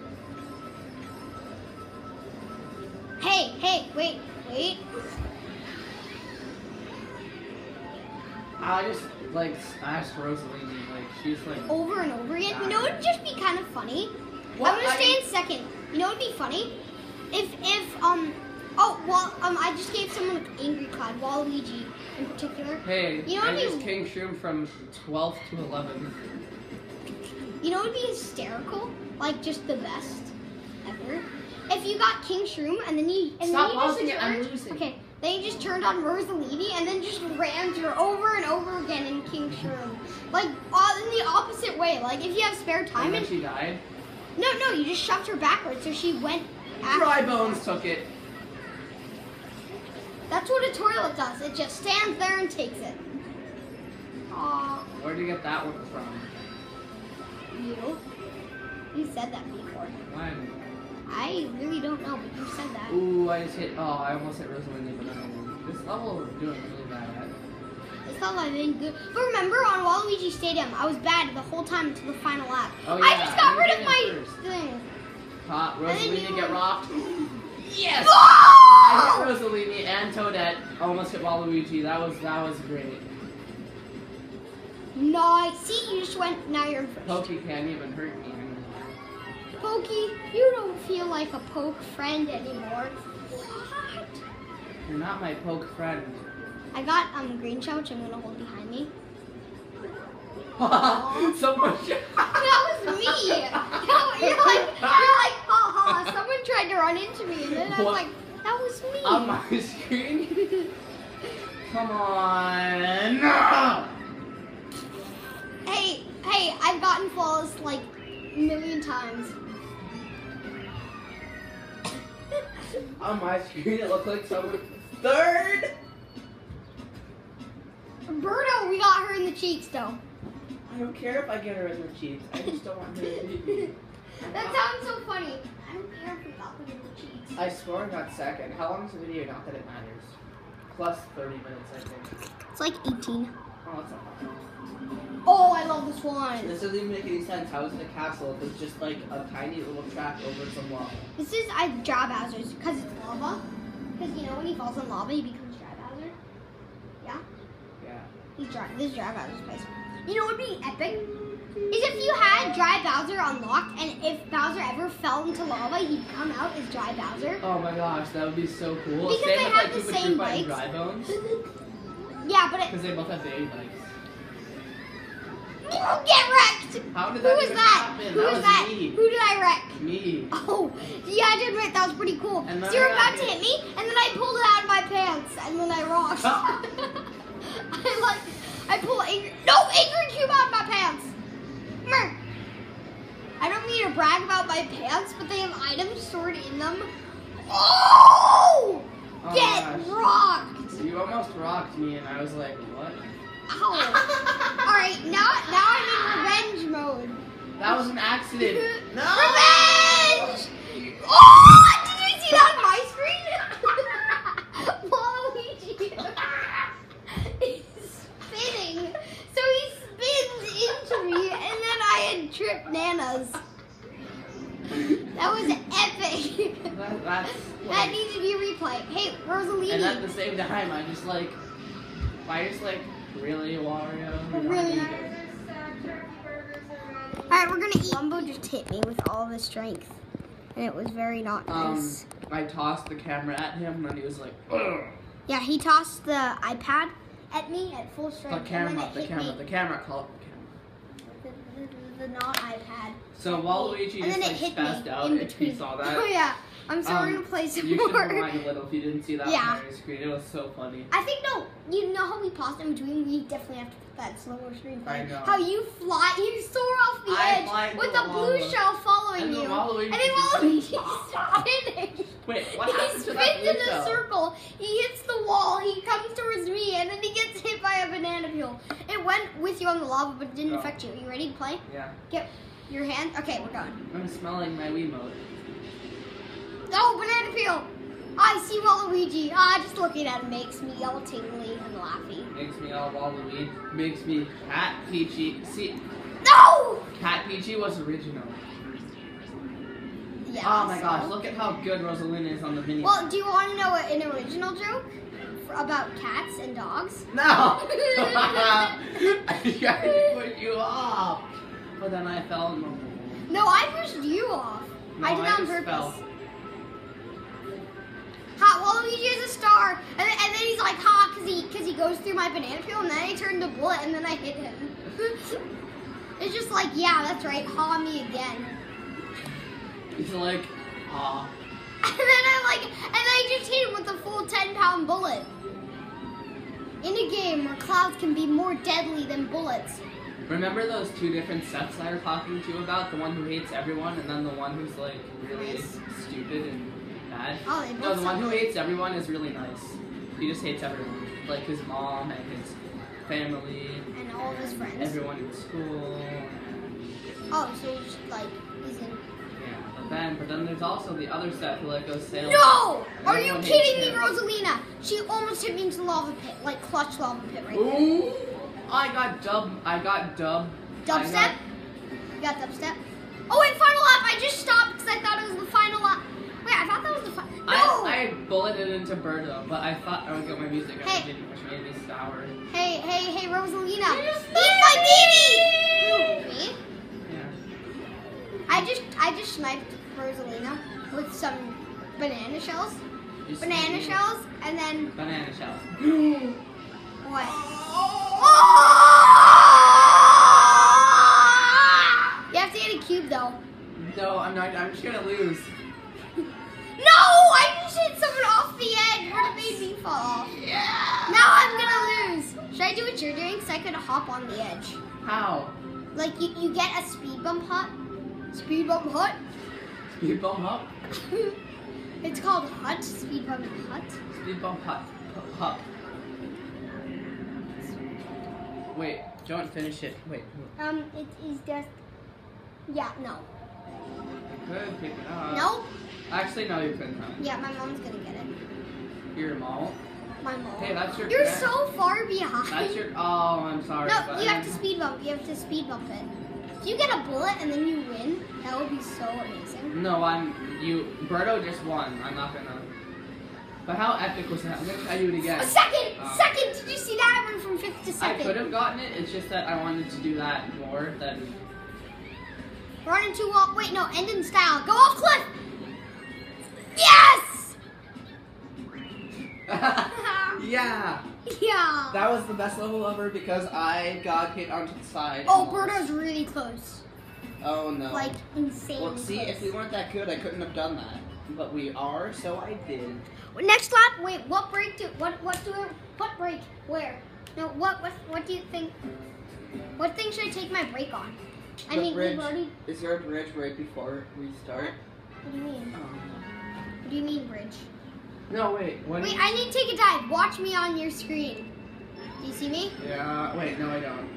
Hey, wait. I just like smashed Rosalini. Like she's like. Over and over again. You know, it'd just be kind of funny. What? I'm gonna stay in second. You know, it'd be funny if I just gave someone an angry cloud, Waluigi, in particular. Hey, You know I what used you- King Shroom from 12 to 11. You know what would be hysterical? Like just the best ever. If you got King Shroom and then you Stop just pausing it, I'm turned- losing. Okay, then you just turned on Rosalini and then just ran through over and over again in King Shroom. Like in the opposite way. Like if you have spare time And then and she died. no, you just shoved her backwards so she went after. Dry Bones took it. That's what a toilet does. It just stands there and takes it. Aw, Where'd you get that one from? you said that before. When? I really don't know, but you said that. Ooh, I just hit. Oh, I almost hit Rosalinda, but no. This level we're doing really bad at. It's not like been good. But remember on Waluigi Stadium, I was bad the whole time until the final lap. Oh, I yeah, just got you rid did of it my first. thing. Hot then Rosalina you- get rocked. Yes! I Oh! hit Rosalini and Toadette. Almost hit Waluigi. That was great. Nice. See, you just went. Now you're in first. Pokey can't even hurt me. Pokey, you don't feel like a poke friend anymore. What? You're not my poke friend. I got green shell, which I'm gonna hold behind me. Someone. That was me. No, you're like, ha ha. Someone tried to run into me, and then I was What? like, that was me. On my screen. Come on. No! Hey, I've gotten flawless like a million times. On my screen, it looked like someone. Third. Roberto, we got her in the cheeks though. I don't care if I get her in the cheeks. I just don't want her to beat me. That sounds so funny. I don't care if we got them in the cheeks. I swore I got second. How long is the video? Not that it matters. Plus 30 minutes, I think. It's like 18. Oh, that's not bad. Oh, I love this one. This doesn't even make any sense. How is it a castle if it's just like a tiny little track over some lava? This is Dry Bowser's because it's lava. Because you know when he falls in lava, he becomes Dry Bowser. Yeah, Yeah. This is Dry Bowser's place. You know what would be epic? Is if you had Dry Bowser unlocked, and if Bowser ever fell into lava, he'd come out as Dry Bowser. Oh my gosh, that would be so cool. Because Same they with have like the Koopa same Troopa and bikes. Dry Bones. Yeah, but it. Because they both have baby bikes. Get wrecked! How did Who that was even that? happen? Who That was was that? me. Who did I wreck? Me. Oh, yeah, I did admit that was pretty cool. And then So you were I about got to hit me, and then I pulled it out of my pants, and then I rocked. I pulled angry cube out of my pants. Come here. I don't mean to brag about my pants, but they have items stored in them. Oh! Oh Get my gosh. rocked! You almost rocked me, and I was like, what? Ow! All right, now I'm in revenge mode. That was an accident. No! Revenge! Oh! Did you see that on my screen? Waluigi is spinning. So he spins into me, and then I had tripped Nanas. That was epic. That's That needs to be replayed. Hey, and at Rosalini. the same time, I just like really Wario. Really? Alright, we're gonna eat. Lumbo just hit me with all of his strength. And it was very not nice. I tossed the camera at him, and he was like, ugh. Yeah, he tossed the iPad at me at full The strength. camera, and then the it hit camera, me. the camera called. The not iPad. So hit me. Waluigi And just then it like hit me spazzed out in if between. you saw that. Oh yeah. I'm sorry to play some You should more. rewind a little if you didn't see that Yeah. on your screen. It was so funny. I think no, you know how we paused in between? We definitely have to put that slow motion I know. How you fly, you soar off the I fly edge into with the the blue lava. shell following And then you. Waluigi and then just- Waluigi's spinning. Wait, what He happened to that spins blue in a shell? circle. He hits the wall. He comes towards me, and then he gets hit by a banana peel. It went with you on the lava, but it didn't Oh. affect you. You ready to play? Yeah, Get your hand. Okay, we're going. I'm smelling my Wiimote. Oh, banana peel! I see Waluigi. Just looking at him makes me all tingly and laughy. Makes me all Waluigi. Makes me Cat Peachy. See, No! Cat Peachy was original. Yeah. Oh my so- gosh, look at how good Rosalina is on the mini. Well, do you want to know an original joke about cats and dogs? No! I tried to put you off. But then I fell in the hole. No, I pushed you off. No, I did I that on just purpose. fell. Ha, Waluigi is a star. And then he's like, ha, because he goes through my banana peel, and then I turn to bullet, and then I hit him. It's just like, yeah, that's right. Ha me again. He's like, ah. And then I just hit him with a full 10-pound bullet. In a game where clouds can be more deadly than bullets. Remember those two different sets I were talking to you about? The one who hates everyone, and then the one who's like really Nice. stupid and bad? Oh, they both No, the one sound who good. hates everyone is really nice. He just hates everyone. Like his mom and his family, And all of his friends. everyone in school. Oh, so he's like, he's in. Yeah, but then there's also the other set who like goes sailing. No! Are you Everyone kidding hates me, him. Rosalina? She almost hit me into the lava pit, like clutch lava pit right there. Ooh! I got dubbed. Dubstep? You got dubstep? Oh wait, final lap! I just stopped because I thought it was the final lap. Wait, I thought that was the final. No! I bulleted into Birdo, but I thought I would get my music. Hey. I didn't, which made me sour. Hey, Rosalina! Here's Eat my baby! Me? Yeah. I just sniped Rosalina with some banana shells. Just Banana maybe- shells, and then Banana shells. what? You have to get a cube though. No, I'm not. I'm just gonna lose. No! I just hit someone off the edge, but it made me fall off. Yeah. Now I'm gonna lose. Should I do what you're doing? So I could hop on the edge. How? Like you get a speed bump hut. Speed bump hut? Speed bump up. It's called hut. Speed bump hut. Speed bump hut. Hop. Wait, don't finish it. Wait. It is just. Yeah, no. You could pick it up. Nope. Actually, no, you couldn't. Huh? Yeah, my mom's gonna get it. Your mom. My mom. Hey, that's your. You're grand- so far behind. That's your. Oh, I'm sorry. No, but you have to speed bump. You have to speed bump it. If you get a bullet and then you win, that would be so amazing. No, Birdo just won. I'm not gonna. But how epic was that? I'm gonna try to do it again. A second! Um, Second! Did you see that? I went from fifth to I second. could have gotten it. It's just that I wanted to do that more than. Run into wall. Wait, no, end in style. Go off cliff! Yes! Yeah. Yeah. That was the best level ever because I got hit onto the side. Oh, and lost. Birdo's really close. Oh no. Like, insane. Well, see, close. if we weren't that good, I couldn't have done that. But we are, so I did. Next lap, wait, what break what break? Where? No, what do you think? What thing should I take my break on? I The mean, bridge. we've already. Is there a bridge right before we start? What do you mean? Oh. What do you mean bridge? No, wait. What? Wait, I need to take a dive. Watch me on your screen. Do you see me? Yeah. Wait. No, I don't.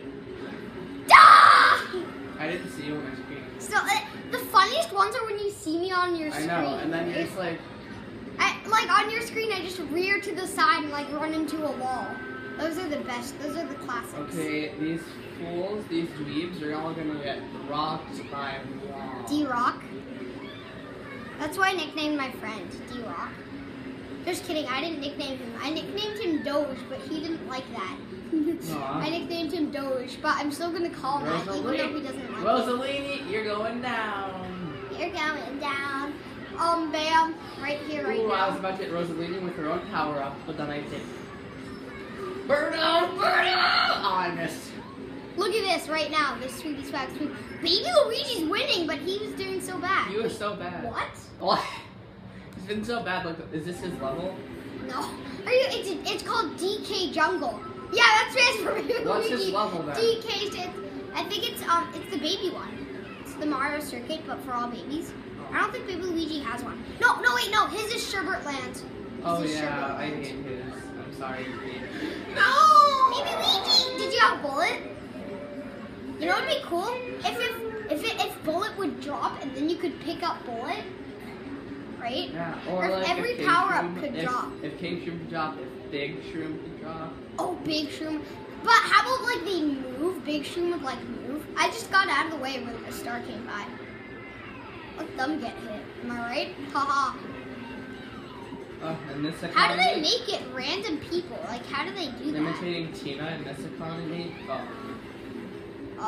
Ah! I didn't see you on my screen. So the funniest ones are when you see me on your I screen. know, and then you're right? just like. Like on your screen, I just rear to the side and like run into a wall. Those are the best. Those are the classics. Okay, these fools, these dweebs, are all gonna get rocked by a wall. D-Rock. That's why I nicknamed my friend D-Rock. Just kidding, I didn't nickname him. I nicknamed him Doge, but he didn't like that. Aw. I nicknamed him Doge, but I'm still gonna call him that, even though he doesn't like it. Rosalini, you're going down. You're going down. Bam, right here, right Ooh, I was now. about to hit Rosalini with her own power up, but then I did. Birdo! Oh, I missed. Look at this right now. This sweetie swag sweet. Baby Luigi's winning, but he was doing so bad. You were so bad. What? What? It's been so bad. Like, is this his level? No. It's called DK Jungle. Yeah, that's stands for Baby What's Luigi. his level then? DK. I think it's the baby one. It's the Mario Circuit, but for all babies. I don't think Baby Luigi has one. No, wait, no. His is Sherbert Land. Oh His is yeah, Sherbert I Land. hate his. I'm sorry, Pete. No! Baby Luigi! Did you have Bullet? You know what would be cool? If Bullet would drop and then you could pick up Bullet, right? Yeah, Or if like every if King power-up Shroom- could if, drop. If King Shroom could drop, if Big Shroom could drop. Oh, Big Shroom. But how about like they move? Big Shroom would like move. I just got out of the way when the star came by. Let them get hit. Am I right? Haha. In this economy, How do they make it random people? Like how do they do that? imitating Tina in this economy? Oh.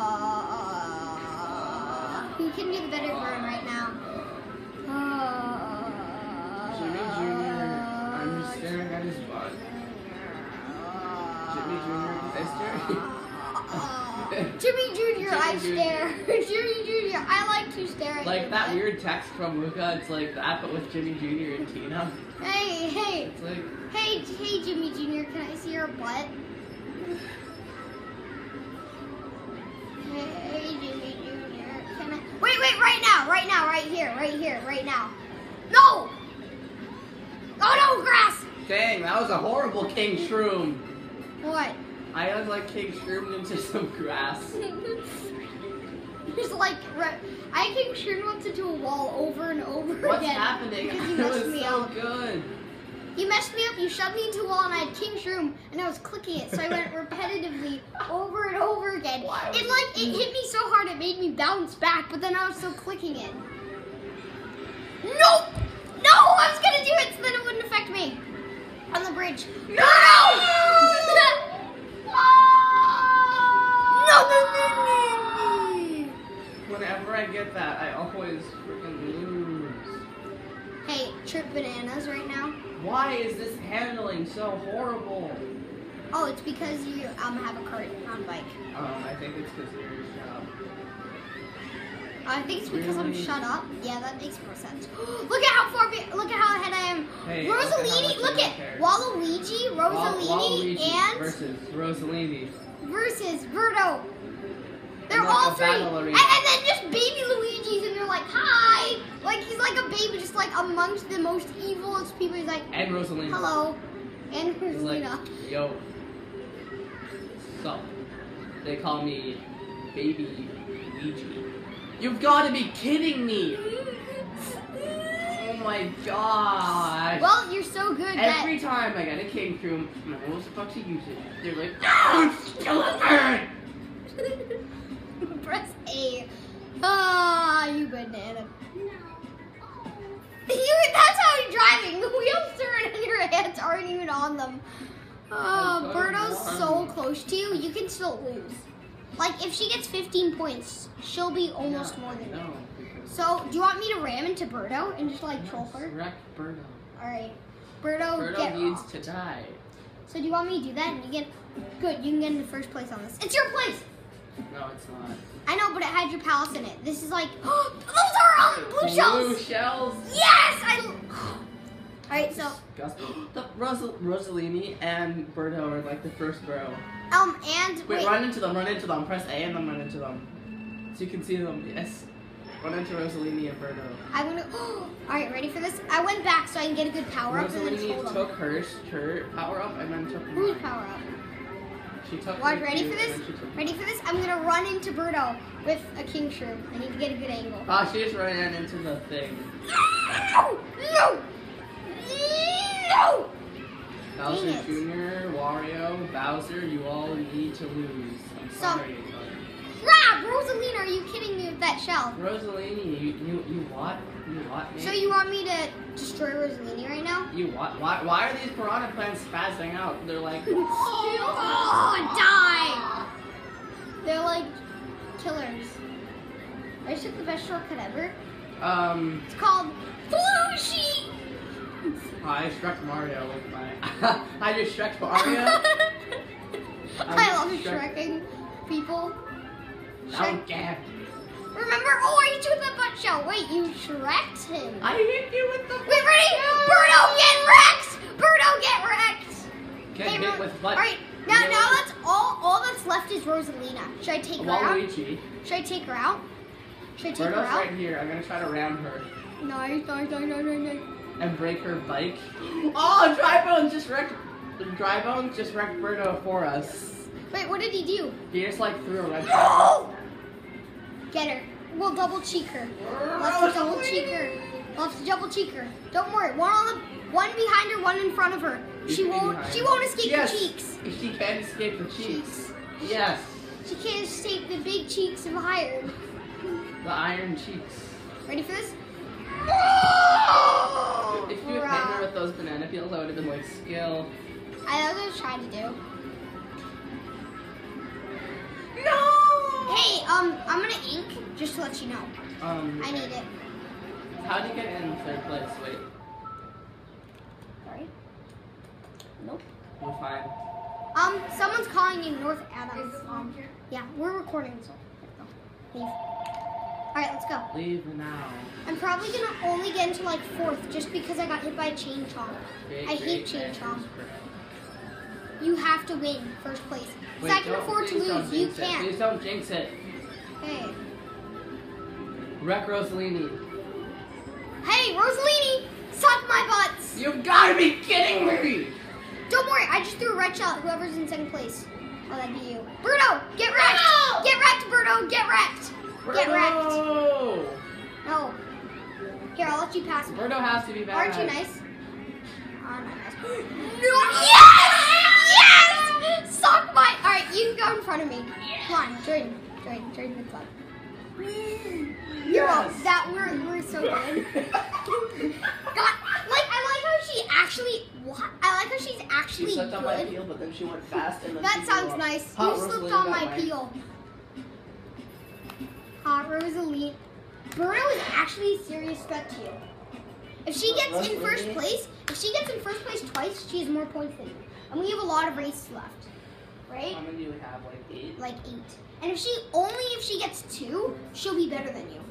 Who can do the better burn right now? Jimmy Jr. I'm just staring at his butt. Jimmy Jr. Did I stare? Jimmy Jr. I Jimmy Jr. stare. Jimmy Jr. I like to stare at Like your that butt. weird text from Luca, it's like that, but with Jimmy Jr. and Tina. Hey, It's like, hey, Jimmy Jr. Can I see your butt? Hey, Jimmy Jr. Can I? Wait, right now. No! Oh no, grass! dang, that was a horrible King Shroom. What? I was like King Shroomed into some grass. Just like, I King Shroomed into a wall over and over What's again. happening? Because you It messed was me so up. good. You messed me up, you shoved me into a wall and I had King Shroom and I was clicking it, so I went repetitively over and over again. Why was It hit me so hard it made me bounce back, but then I was still clicking it. Nope! No! I was gonna do it so then it wouldn't affect me. On the bridge. No! No! Whenever I get that, I always freaking lose. Hey, trip bananas right now. Why is this handling so horrible? Oh, it's because you have a cart on bike. I think it's because you're shut up. I think it's because I'm Really? shut up. Yeah, that makes more sense. Look at how look at how ahead I am. Hey, Rosalini, look at how much look you at don't care. Waluigi, Rosalini, Waluigi and versus Rosalini. versus Birdo. They're Like all a three. battle And arena. then just baby Luigi's and you're like, hi. Like he's like a baby, just like amongst the most evilest people. He's like, And Rosalina. hello. And He's like, Rosalina. yo. So, they call me Baby Luigi. You've got to be kidding me! Oh my god! Well, you're so good Every time I get a King Shroom, no one was supposed to use it. They're like, no, skeleton! that press A. Ah, you banana. That's how you're driving. The wheels turn and your hands aren't even on them. Oh, Birdo's so close to you. You can still lose. Like, if she gets 15 points, she'll be almost more than you. No. So, do you want me to ram into Birdo and just, like, troll her? Wreck Birdo. Alright. Birdo, get Birdo needs off. to die. So, do you want me to do that? And you get... Good, you can get into first place on this. It's your place! No, it's not. I know, but it had your palace in it. This is like... Those are blue shells! Blue shells! Yes! Alright, so... The Rosalini and Birdo are like the first row. And... Wait, run into them, press A and then run into them. So you can see them, yes. Run into Rosalini and Birdo. I'm gonna... Alright, ready for this? I went back so I can get a good power up and then troll Rosalini them. took her power up and then took Whose mine. power up? She took What, her ready too, for this? and then she took Ready for this? I'm gonna run into Birdo with a King Shroom. I need to get a good angle. Ah, she just ran into the thing. No! No! No! Bowser Dang it. Jr., Wario, Bowser, you all need to lose. I'm So- sorry. Crap! Rosalina, are you kidding me with that shell? But Rosalini, you what? You what, man? So you want me to destroy Rosalina right now? You what? Why are these piranha plants spazzing out? They're like, Oh, die! They're like killers. I just took the best shortcut ever. It's called Blue Sheet. I struck Mario with my. I just struck Mario. I love Shrek. shrekking people. Oh, damn. Remember? Oh, I hit you with the butt shell. Wait, you shreked him. I hit you with the. Wait, ready? Birdo, get wrecked! Birdo, get wrecked! Get hit with what? Alright, now that's all that's left is Rosalina. Should I take her out? Waluigi. Should I take her out? Should I take her Birdo's out? right here. I'm gonna try to ram her Nice. and break her bike. Oh, Drybones just wrecked. Drybones just wrecked Birdo for us. Wait, what did he do? He just like threw a red shell. Get her. We'll double cheek her. Let's double cheek her. Let's double cheek her. Don't worry. One behind her, one in front of her. She won't escape Yes. the cheeks. She can't escape the cheeks. Yes. She can't escape the big cheeks of iron. The iron cheeks. Ready for this? If you had hit her with those banana peels, I would have been like, skill. I know what I was trying to do. No! Hey, I'm gonna ink just to let you know. I need it. How do you get in third place? Wait. Nope. We're fine. Someone's calling you North Adams. Yeah, we're recording, so leave. All right, let's go. Leave now. I'm probably gonna only get into like 4th just because I got hit by a chain chomp. I hate chain chomp. You have to win first place. Wait, I can don't- afford to please don't lose. You jinx it. can't. Please don't jinx it. Hey. Wreck Rosalini. Hey, Rosalini, suck my butts. You gotta be kidding me! Don't worry, I just threw a red shot. Whoever's in 2nd place. Oh, that'd be you. Bruno, get wrecked. No! Get wrecked, Bruno. Get wrecked. Get wrecked. Birdo! No. Here, I'll let you pass me. Birdo has to be bad. Aren't you nice? I'm not nice. No. Yes! Yes! Suck my. All right, you can go in front of me. Come on, join the club. Yes! That we're so good. God, I like how she actually. What? I like how she's actually She slipped on my good. peel, but then she went fast and then That she sounds blew up. nice. Hot You slipped Rosalini on got my mine. peel. Hot Rosalie. Bruno is actually a serious threat to you. If she gets in first place, twice, she has more points than you. And we have a lot of races left, right? How many do we have? Like 8? Like 8. And if she gets 2, she'll be better than you.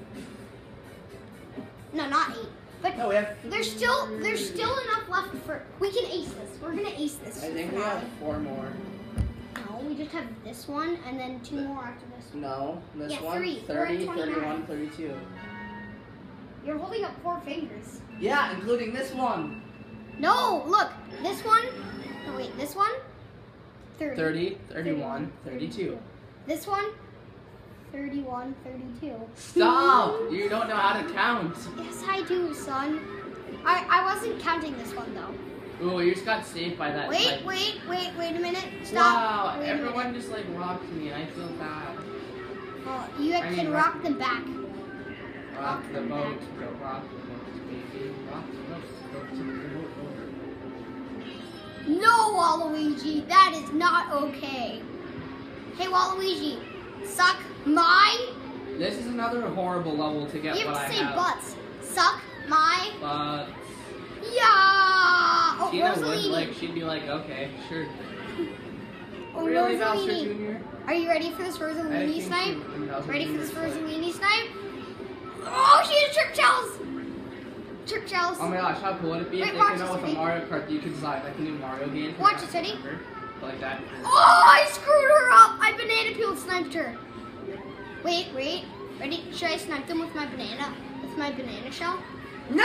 No, not 8. But No, we have. there's still enough left for. We can ace this. We're gonna ace this. I think we finale. have 4 more. No, we just have this one and then 2 more after this. No, this Yeah, one. 3. 30, We're at 29. 31, 32. You're holding up 4 fingers. Yeah, including this one. No, look, this one. No, wait, this one. 30. 30, 31, 32. This one. 31, 32. Stop! You don't know how to count. Yes, I do, son. I wasn't counting this one though. Ooh, you just got saved by that. Wait a minute. Stop. Wow, Wait a everyone minute. just like rocked me. I feel bad. Oh, you I mean, can rock them back. Rock the boat, go rock the boat, baby. Rock the boat, go to the boat over. No, Waluigi, that is not okay. Hey, Waluigi, suck my. This is another horrible level to get You what have I to say have. butts. Suck my. But Yeah. Oh, Tina would Rosalini. she'd be like, okay, sure. Oh, Really, Bowser Rosalini. Jr.? Are you ready for this I Rosalini think snipe? Bowser Ready for Jr. this 's like- Rosalini snipe? Oh, she has trick shells. Trick shells. Oh my gosh, how cool would it be Wait, if they watch came out this, with a ready? Mario Kart that you could design like a new Mario game? Watch this, ready? Like that. Oh, I screwed her up. I banana peel sniped her. Wait. Ready? Should I snipe them with my banana shell? No!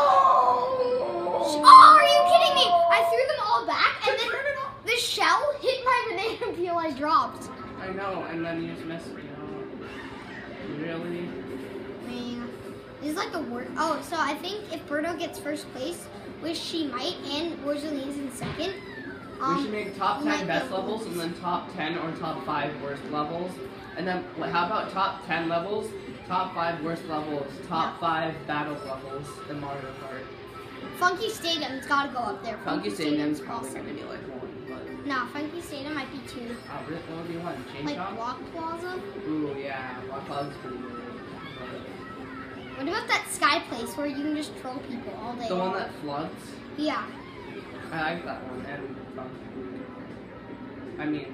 Oh, are you kidding me? I threw them all back and then the shell hit my banana peel I dropped. I know, and then you just messed me up. Really? Man, this is like the worst. Oh, so I think if Birdo gets first place, which she might, and Rosalie's in 2nd. We should make top 10 might best go- levels and then top 10 or top 5 worst levels. And then how about top 10 levels, top 5 worst levels, top 5 battle levels in Mario Kart? Funky Stadium's got to go up there. Funky Stadium's probably awesome. going to be like 1, but... No, Funky Stadium might be 2. What would be 1? Chain Like Chomp? Block Plaza. Ooh, yeah. Block Plaza's pretty good. What about that Sky Place where you can just troll people all day? The one that floods? Yeah. I like that one. And I mean...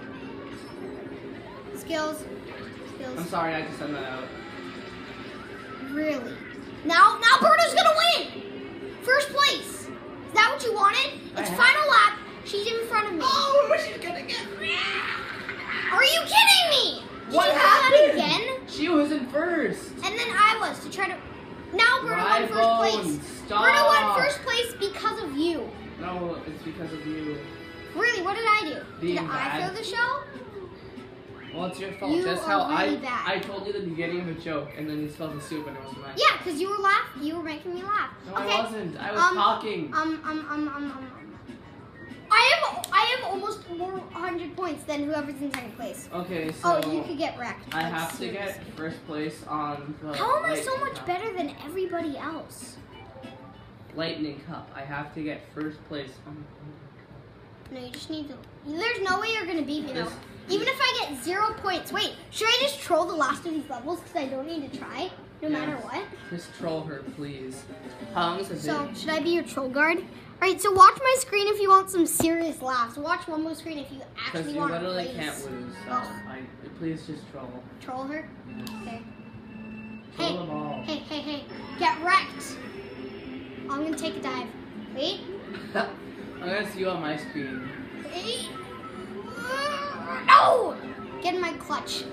Skills. I'm sorry, I just sent that out. Really? Now Birdo's gonna win! First place! Is that what you wanted? It's I have- final lap. She's in front of me. Oh, but she's gonna get... Are you kidding me? Did What you do happened? that again? She was in first. And then I was to try to. Now Birdo won first Rivals, place. stop. Birdo won first place because of you. No, it's because of you. Really? What did I do? Being Did I bad. throw the shell? Well, it's your fault. You Just are how really bad. I told you the beginning of a joke, and then you spelled the soup, and it was mine. Yeah, because you were laughing. You were making me laugh. No, Okay. I wasn't. I was talking. I have almost more 100 points than whoever's in 2nd place. Okay, so Oh, you could get wrecked. I Like, have to seriously. get first place on the How am I so Lightning much Cup. better than everybody else? Lightning Cup. I have to get first place on. No, you just need to. There's no way you're gonna beat me though. This- Even if I get 0 points. Wait, should I just troll the last of these levels because I don't need to try, no matter Yes. what? Just troll her, please. How long is this So video? should I be your troll guard? Alright, so watch my screen if you want some serious laughs. Watch one more screen if you Because actually you want to literally play can't this. lose. So Ugh. please just troll. Troll her? Okay. Troll Hey, them all. hey. Get wrecked. I'm gonna take a dive. Wait. I'm gonna see you on my screen. Wait. No! Get in my clutch.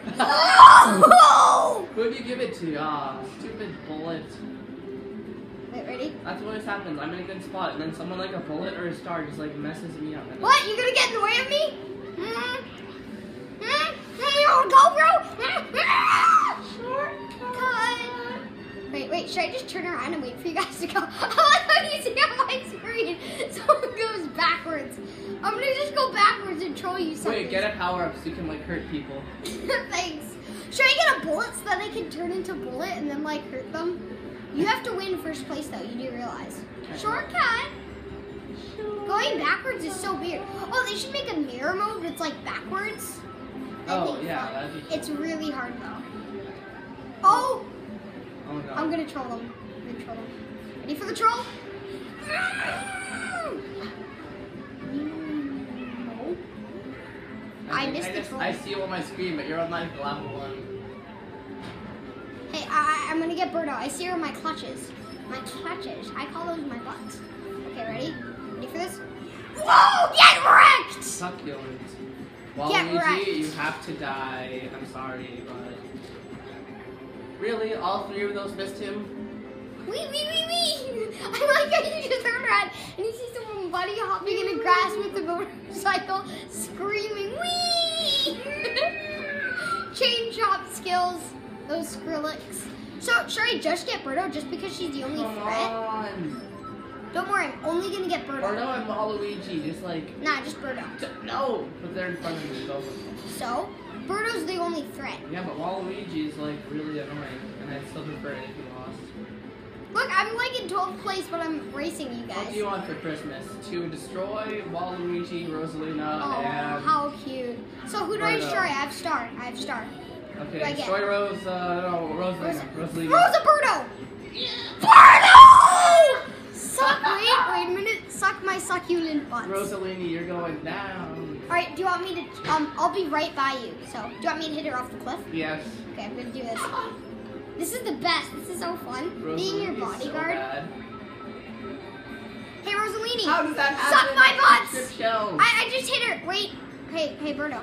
No! Who'd you give it to? Ah, stupid bullet. Wait, ready? That's what always happens. I'm in a good spot, and then someone like a bullet or a star just like messes me up. And What? You gonna get in the way of me? Go, bro! Shortcut. Wait, should I just turn around and wait for you guys to go? I like how you see on my screen, someone goes backwards. I'm gonna just go backwards and troll you something. Wait, get a power up so you can like hurt people. Thanks. Should I get a bullet so that I can turn into bullet and then like hurt them? You have to win first place though, you do realize. Shortcut. Going backwards is so weird. Oh, they should make a mirror mode that's like backwards. Oh, yeah, that'd be cool. It's really hard though. Oh! Oh my god. I'm gonna troll them. Ready for the troll? No. I missed the troll. I see you on my screen, but you're on like level 1. Hey, I'm gonna get Birdo. I see her in my clutches. My clutches. I call those my butts. Okay, ready? Ready for this? Whoa! Get wrecked! Suck yours. Get Waluigi, wrecked. you have to die. I'm sorry, but really, all 3 of those missed him. Wee! I like how you just turn around and you see someone buddy hopping in the grass with the motorcycle, screaming, wee! Chain chomp skills, those Skrillex. So, should I just get Birdo just because she's the only Come threat? on. Don't worry, I'm only gonna get Birdo. Birdo and Waluigi, just like Nah, just Birdo. no, but they're in front of me. Both of them. So, Birdo's the only threat. Yeah, but Waluigi is like really annoying, and I'd still prefer it if you lost. Look, I'm like in 12th place, but I'm racing you What guys. do you want for Christmas? To destroy Waluigi, Rosalina, Oh, and how cute. So who do I Birdo. destroy? I have Star. Who do I okay, get? destroy Rosalina. Rosalina. Rosa Birdo! Birdo! Suck, wait a minute. Suck my succulent butts. Rosalina, you're going down. Alright, do you want me to, I'll be right by you. So, do you want me to hit her off the cliff? Yes. Okay, I'm gonna do this. This is the best. This is so fun. Being your Rosalina's so bodyguard. bad. Hey, Rosalini. How does that happen? Suck my butts! Trip shells. I just hit her. Wait. Hey, Birdo.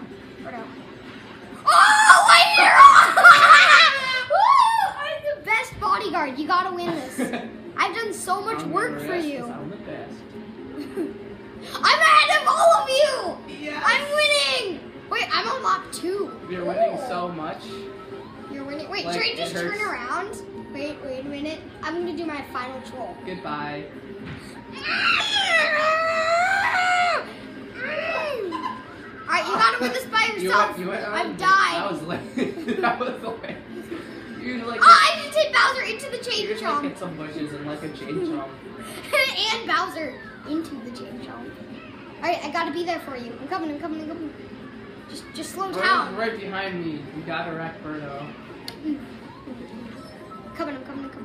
Oh, I hit her! Woo! I'm the best bodyguard. You gotta win this. I've done so much I'm work the for best, you. 'cause I'm the best. I'm ahead of all of you! Yes. I'm winning! Wait, I'm on lap 2. You're winning Ooh. so much. You're winning. Wait, Like, should I it just turn hurts. around? Wait a minute. I'm gonna do my final troll. Goodbye. Alright, you gotta win this by yourself. You went I'm That dying. was lame. That was lame. You like. I just hit Bowser into the you chain just like chomp. hit some bushes and like a chain chomp. And Bowser into the chain chomp. Alright, I gotta be there for you. I'm coming. Just slow down. Right behind me. You gotta wreck Birdo. I'm coming.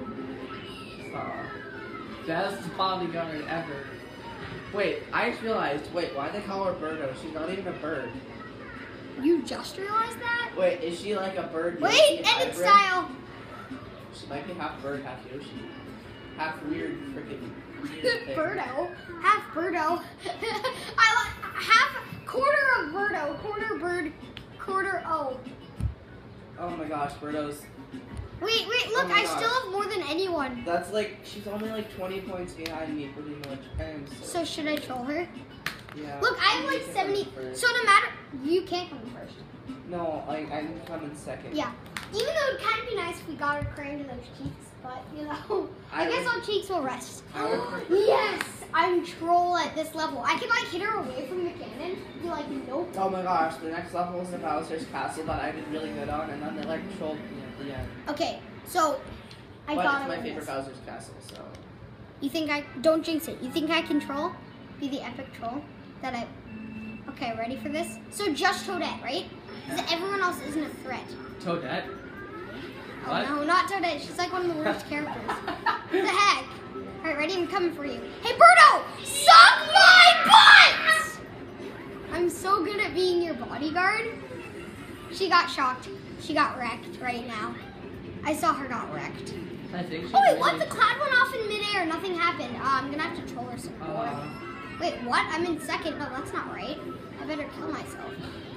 Best bodyguard ever. Wait, I just realized. Wait, why they call her Birdo? She's not even a bird. You just realized that? Wait, is she like a bird? Wait, Yoshi edit hybrid? style. She might be half bird, half Yoshi. Half weird, freaking weird thing. Birdo. Half Birdo. I like half quarter of Birdo. Quarter bird. Quarter O. Oh my gosh, Birdo's. Wait, Oh look, my I gosh. still have more than anyone. That's like, she's only like 20 points behind me, pretty much. I am So should I troll her? yeah. Look, I have You like can 70. come first. So no matter, you can't come in first. No, like, I can come in second. Yeah. Even though it'd kind of be nice if we got her crammed in those cheeks, but you know, I I guess would- our cheeks will rest. I would prefer- Yes, I'm troll at this level. I can like hit her away from the cannon. Be like, nope. Oh my gosh, the next level is the Bowser's Castle that I did really good on, and then they like trolled me at the end. Okay, so I But got it's my win favorite this. Bowser's Castle, so. You think don't jinx it. You think I can troll? Be the epic troll that I. Okay, ready for this? So just Toadette, right? Because everyone else isn't a threat. Toadette? Oh What? no, not Toadette. She's like one of the worst characters. What the heck? Alright, ready? I'm coming for you. Hey, Birdo! Suck my butt! I'm so good at being your bodyguard. She got shocked. She got wrecked right now. I saw her got wrecked. I think she Oh, wait, really- what? The cloud went off in midair. Nothing happened. I'm going to have to troll her some more. Wait, what? I'm in second. No, that's not right. I better kill myself.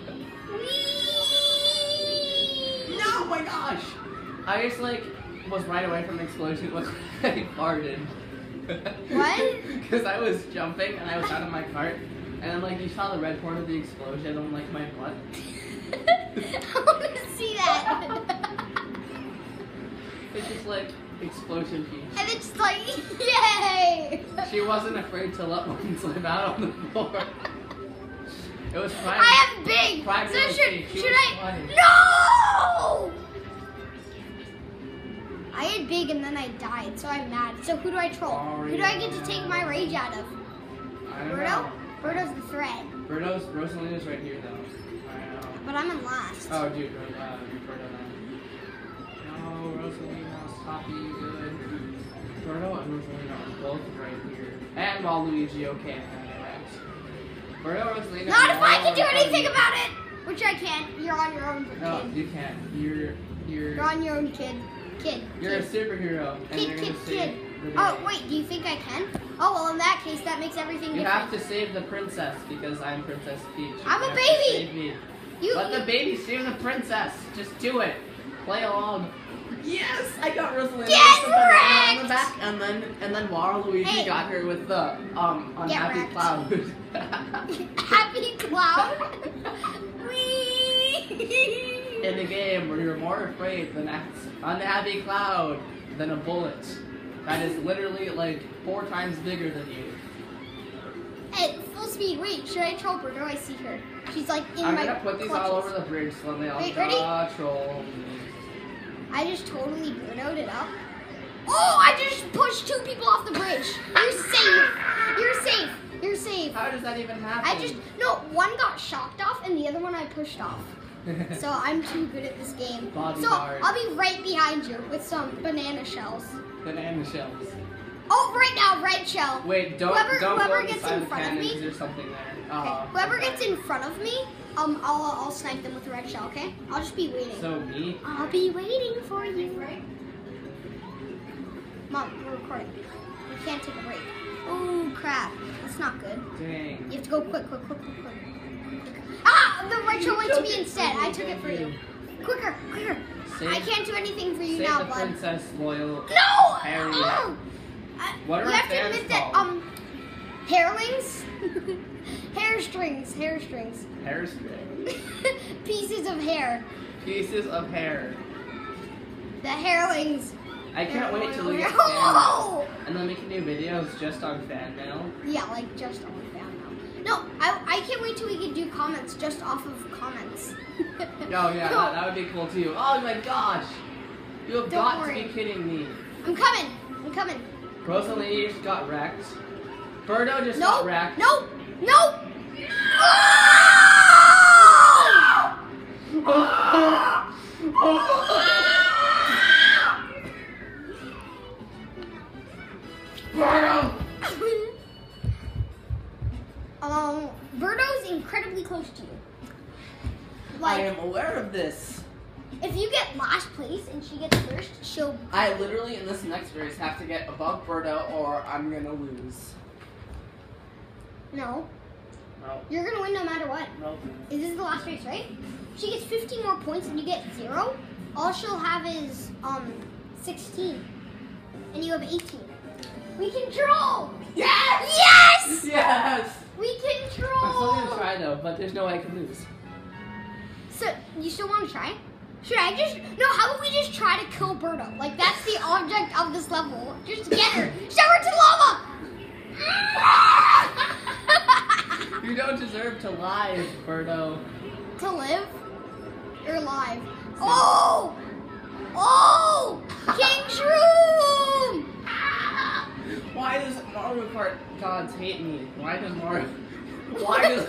Whee! No, my gosh! I just like was right away from the explosion. Look, I farted. What? Because I was jumping and I was out of my cart, and then like you saw the red part of the explosion on like my butt. I want to see that. It's just like explosion Peach. And it's like, yay! She wasn't afraid to let one slip out on the floor. It was fine. I have big. Prime So realistic. She should was I? fine. No! I had big and then I died, so I'm mad. So who do I troll? Who do I get to take my rage out of? I don't Birdo? know. Birdo's the threat. Birdo's Rosalina's right here though. I know. But I'm in last. Oh, dude, Birdo then. No, Rosalina, stop being good. Birdo and Rosalina are both right here. And Waluigi, okay, I'm correct. Birdo, Rosalina. Not if I can Waluigi do are anything here. about it! Which I can't. You're on your own, No, kid. you can't. You're You're on your own, kid. You're a superhero, and Kid, you're kid, gonna kid. save the day. Oh, wait, do you think I can? Oh, well, in that case, that makes everything You different. have to save the princess because I'm Princess Peach. I'm a You have to baby. save me. You, Let the baby save the princess. Just do it. Play along. Yes, I got Rosalina. Get with the banana on the wrecked! back, and then Waluigi Hey. got her with the unhappy wrecked. cloud. Happy cloud. Whee! In the game where you're more afraid than unhappy cloud than a bullet that is literally like 4 times bigger than you. At full speed. Wait, should I troll Birdo? I see her. She's like in I'm my gonna put these clutches. all over the bridge so they all Wait, ready? troll me. I just totally Birdo'd it up. Oh, I just pushed 2 people off the bridge. You're safe. You're safe. You're safe. How does that even happen? I just, no, one got shocked off and the other one I pushed off. So I'm too good at this game. Bodyguard. So I'll be right behind you with some banana shells. Banana shells. Oh, right now, red shell. Wait, don't Whoever go gets inside in the front of cannon me- because there's something there. Okay. Whoever gets in front of me, I'll snipe them with a red shell. Okay? I'll just be waiting. So me? I'll be waiting for you. Mom, we're recording. We can't take a break. Oh crap, that's not good. Dang. You have to go quick. Ah, the red shell went to me instead. I took it for you. Quicker. Save, I can't do anything for you save now, the bud. princess, loyal. No! Harry. Oh! What are you our have to fans admit that, called? hairlings? Hair strings. Hairspray. Pieces of hair. Pieces of hair. The hairlings. I can't wait till we get fan Oh! mail. And then we can do videos just on fan mail. Yeah, like just on fan mail. No, I can't wait till we can do comments just off of comments. Oh yeah, that would be cool too. Oh my gosh. You have Don't got worry. to be kidding me. I'm coming. Rosalina just got wrecked. Birdo just got Nope. wrecked. Nope. Birdo! Birdo's incredibly close to you. I Like, am aware of this. if you get last place and she gets first, she'll. I literally in this next race have to get above Birdo or I'm gonna lose. No, No. you're gonna win no matter what. No. This is the last race, right? She gets 15 more points and you get 0. All she'll have is 16, and you have 18. We can troll. Yes! Yes! Yes! We can I'm still gonna troll. try though, but there's no way I can lose. So you still want to try? Should I just no? How about we just try to kill Birdo? Like that's the object of this level. Just get her. Shove her to lava. You don't deserve to live, Birdo. To live or live? Oh! Oh! King Shroom! Why does Mario Kart gods hate me? Why does Mario? Why does?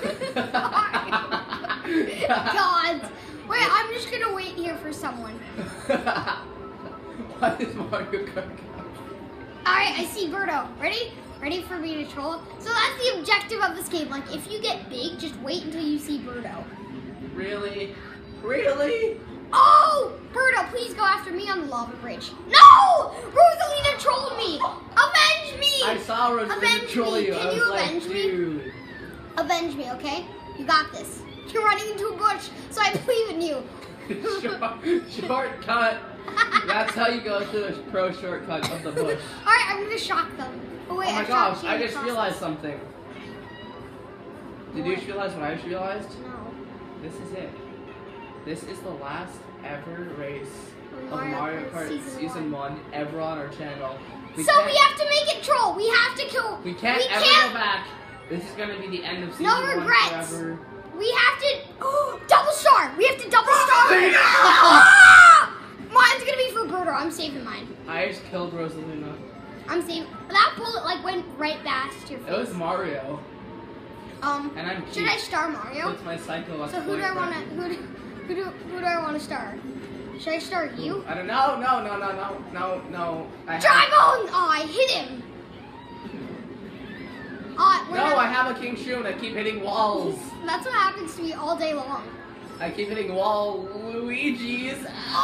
God. Wait, I'm just gonna wait here for someone. Why does Mario Kart gods? Alright, I see Birdo. Ready? Ready for me to troll? So that's the objective of this game. Like, if you get big, just wait until you see Birdo. Really? Really? Oh! Birdo, please go after me on the lava bridge. No! Rosalina trolled me! Avenge me! I saw Rosalina Avenge troll me. you. Can I you was like, avenge me? dude. Avenge me, okay? You got this. You're running into a bush, so I believe in you. Shortcut. That's how you go through the pro shortcut of the bush. Alright, I'm gonna shock them. Oh wait, Oh my I gosh, shocked you I in the just process. realized something. Did you What? just realize what I just realized? No. This is it. This is the last ever race of Mario Mario Kart Kart Season 1 ever on our channel. So we have to make it troll. We have to kill. We can't ever can't- go back. This is gonna be the end of Season No 1 regrets. forever. We have to double star. We have to double star. Rosalina! Ah! Mine's gonna be for Birdo. I'm saving mine. I just killed Rosalina. I'm saving. That bullet like went right past your face. It was Mario. And I'm Should cute. I star Mario? It's my psycho. So who do I want to who do I want to star? Should I star you? I don't know. No. I Dragon! Oh, I hit him. No, I have a King Shroom. I keep hitting walls. That's what happens to me all day long. I keep hitting wall Luigi's.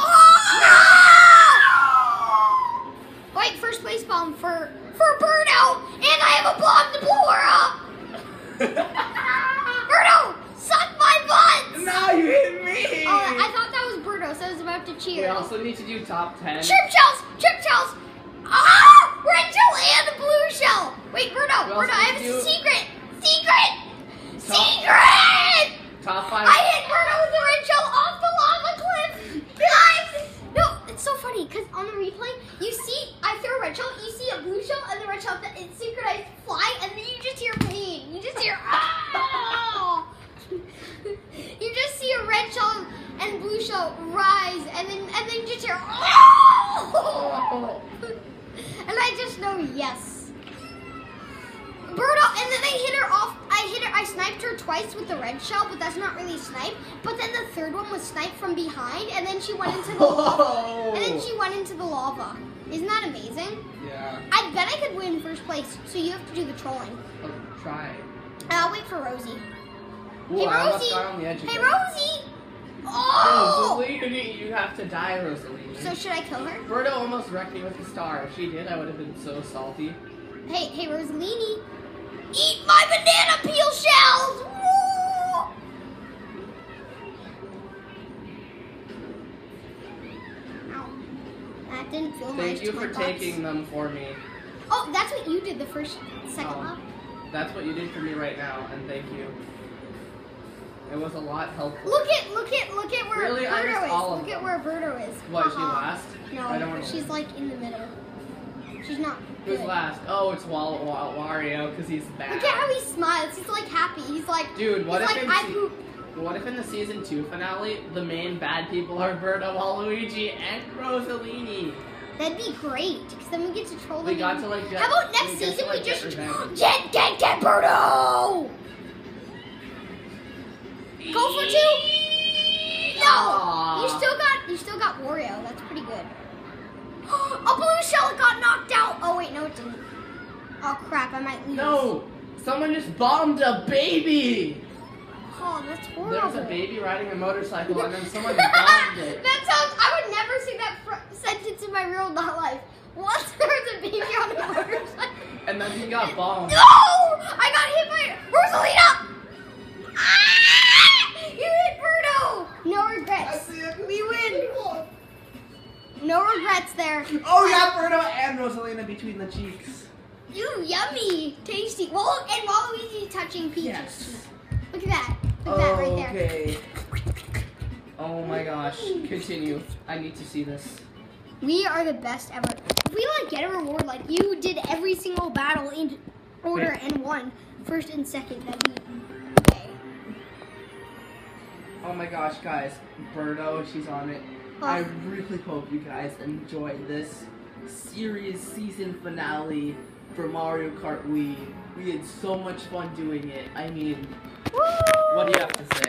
Oh! Wait, first place bomb for Birdo, and I have a bomb to blow her up. Birdo, suck my butt! No, you hit me. Oh, I thought that was Birdo, so I was about to We cheer. also need to do top 10. Trip shells! Ah! Red shell and a blue shell! Wait, Birdo, We also I have need to a do- secret! Top- Secret! Top 5. I hit Birdo with a red shell off the lava cliff! Guys! No, it's so funny, because on the replay, you see, I throw a red shell, you see a blue shell, and the red shell, it's synchronized fly, and then you just hear pain. You just hear, ah! You just see a red shell and blue shell rise, and then you just hear, oh! And I just know, yes. Birdo, and then I hit her off. I sniped her twice with the red shell, but that's not really snipe. But then the third one was sniped from behind, and then she went into the lava. And then she went into the lava. Isn't that amazing? Yeah. I bet I could win first place, so you have to do the trolling. I'll try. And I'll wait for Rosie. Ooh, Hey, I almost Rosie. got on the edge Hey, again. Rosie! Oh! Rosalina, you have to die, Rosalina. So should I kill her? Birdo almost wrecked me with a star. If she did, I would have been so salty. Hey, Rosalini. Eat my banana peel shells! Woo! Ow. That didn't feel nice Thank you to for my taking butts. them for me. Oh, that's what you did the second Oh. lap. That's what you did for me right now, and thank you. It was a lot helpful. Look at where Really? I missed Birdo all is. of Look at them. where Birdo is. What, is she Haha. last? I don't No, wanna she's win. like in the middle. She's not Who's good. last? Oh, it's Wario, because he's bad. Look at how he smiles. He's like happy. He's like, Dude, what he's if like, in I se- poop. What if in the Season 2 finale, the main bad people are Birdo, Waluigi, and Rosalini? That'd be great, because then we get to troll them. We got to, like, get- How about we next get to, season like, we get just revenge. get Birdo! Go for 2? No! Aw. You still got Wario. That's pretty good. A blue shell got knocked out. Oh wait, no it didn't. Oh crap, I might lose. No! Someone just bombed a baby! Oh, that's horrible. There was a baby riding a motorcycle and then someone bombed it. That sounds. I would never say that sentence in my real life. What? There was a baby on a motorcycle. And then he got bombed. No! I got hit by Rosalina! Ah! You hit Birdo! No regrets. We win. No regrets there. Oh yeah, Birdo and Rosalina between the cheeks. Ew, yummy. Tasty. Well, and Waluigi touching Peach's Yes. cheek. Look at that. Look at that right there. Okay. Oh my gosh. Continue. I need to see this. We are the best ever. If we like get a reward like you did every single battle in order and won first and second, that'd be okay. Oh my gosh, guys. Birdo, she's on it. Oh. I really hope you guys enjoyed this series season finale for Mario Kart Wii. We had so much fun doing it. I mean, Woo! what do you have to say?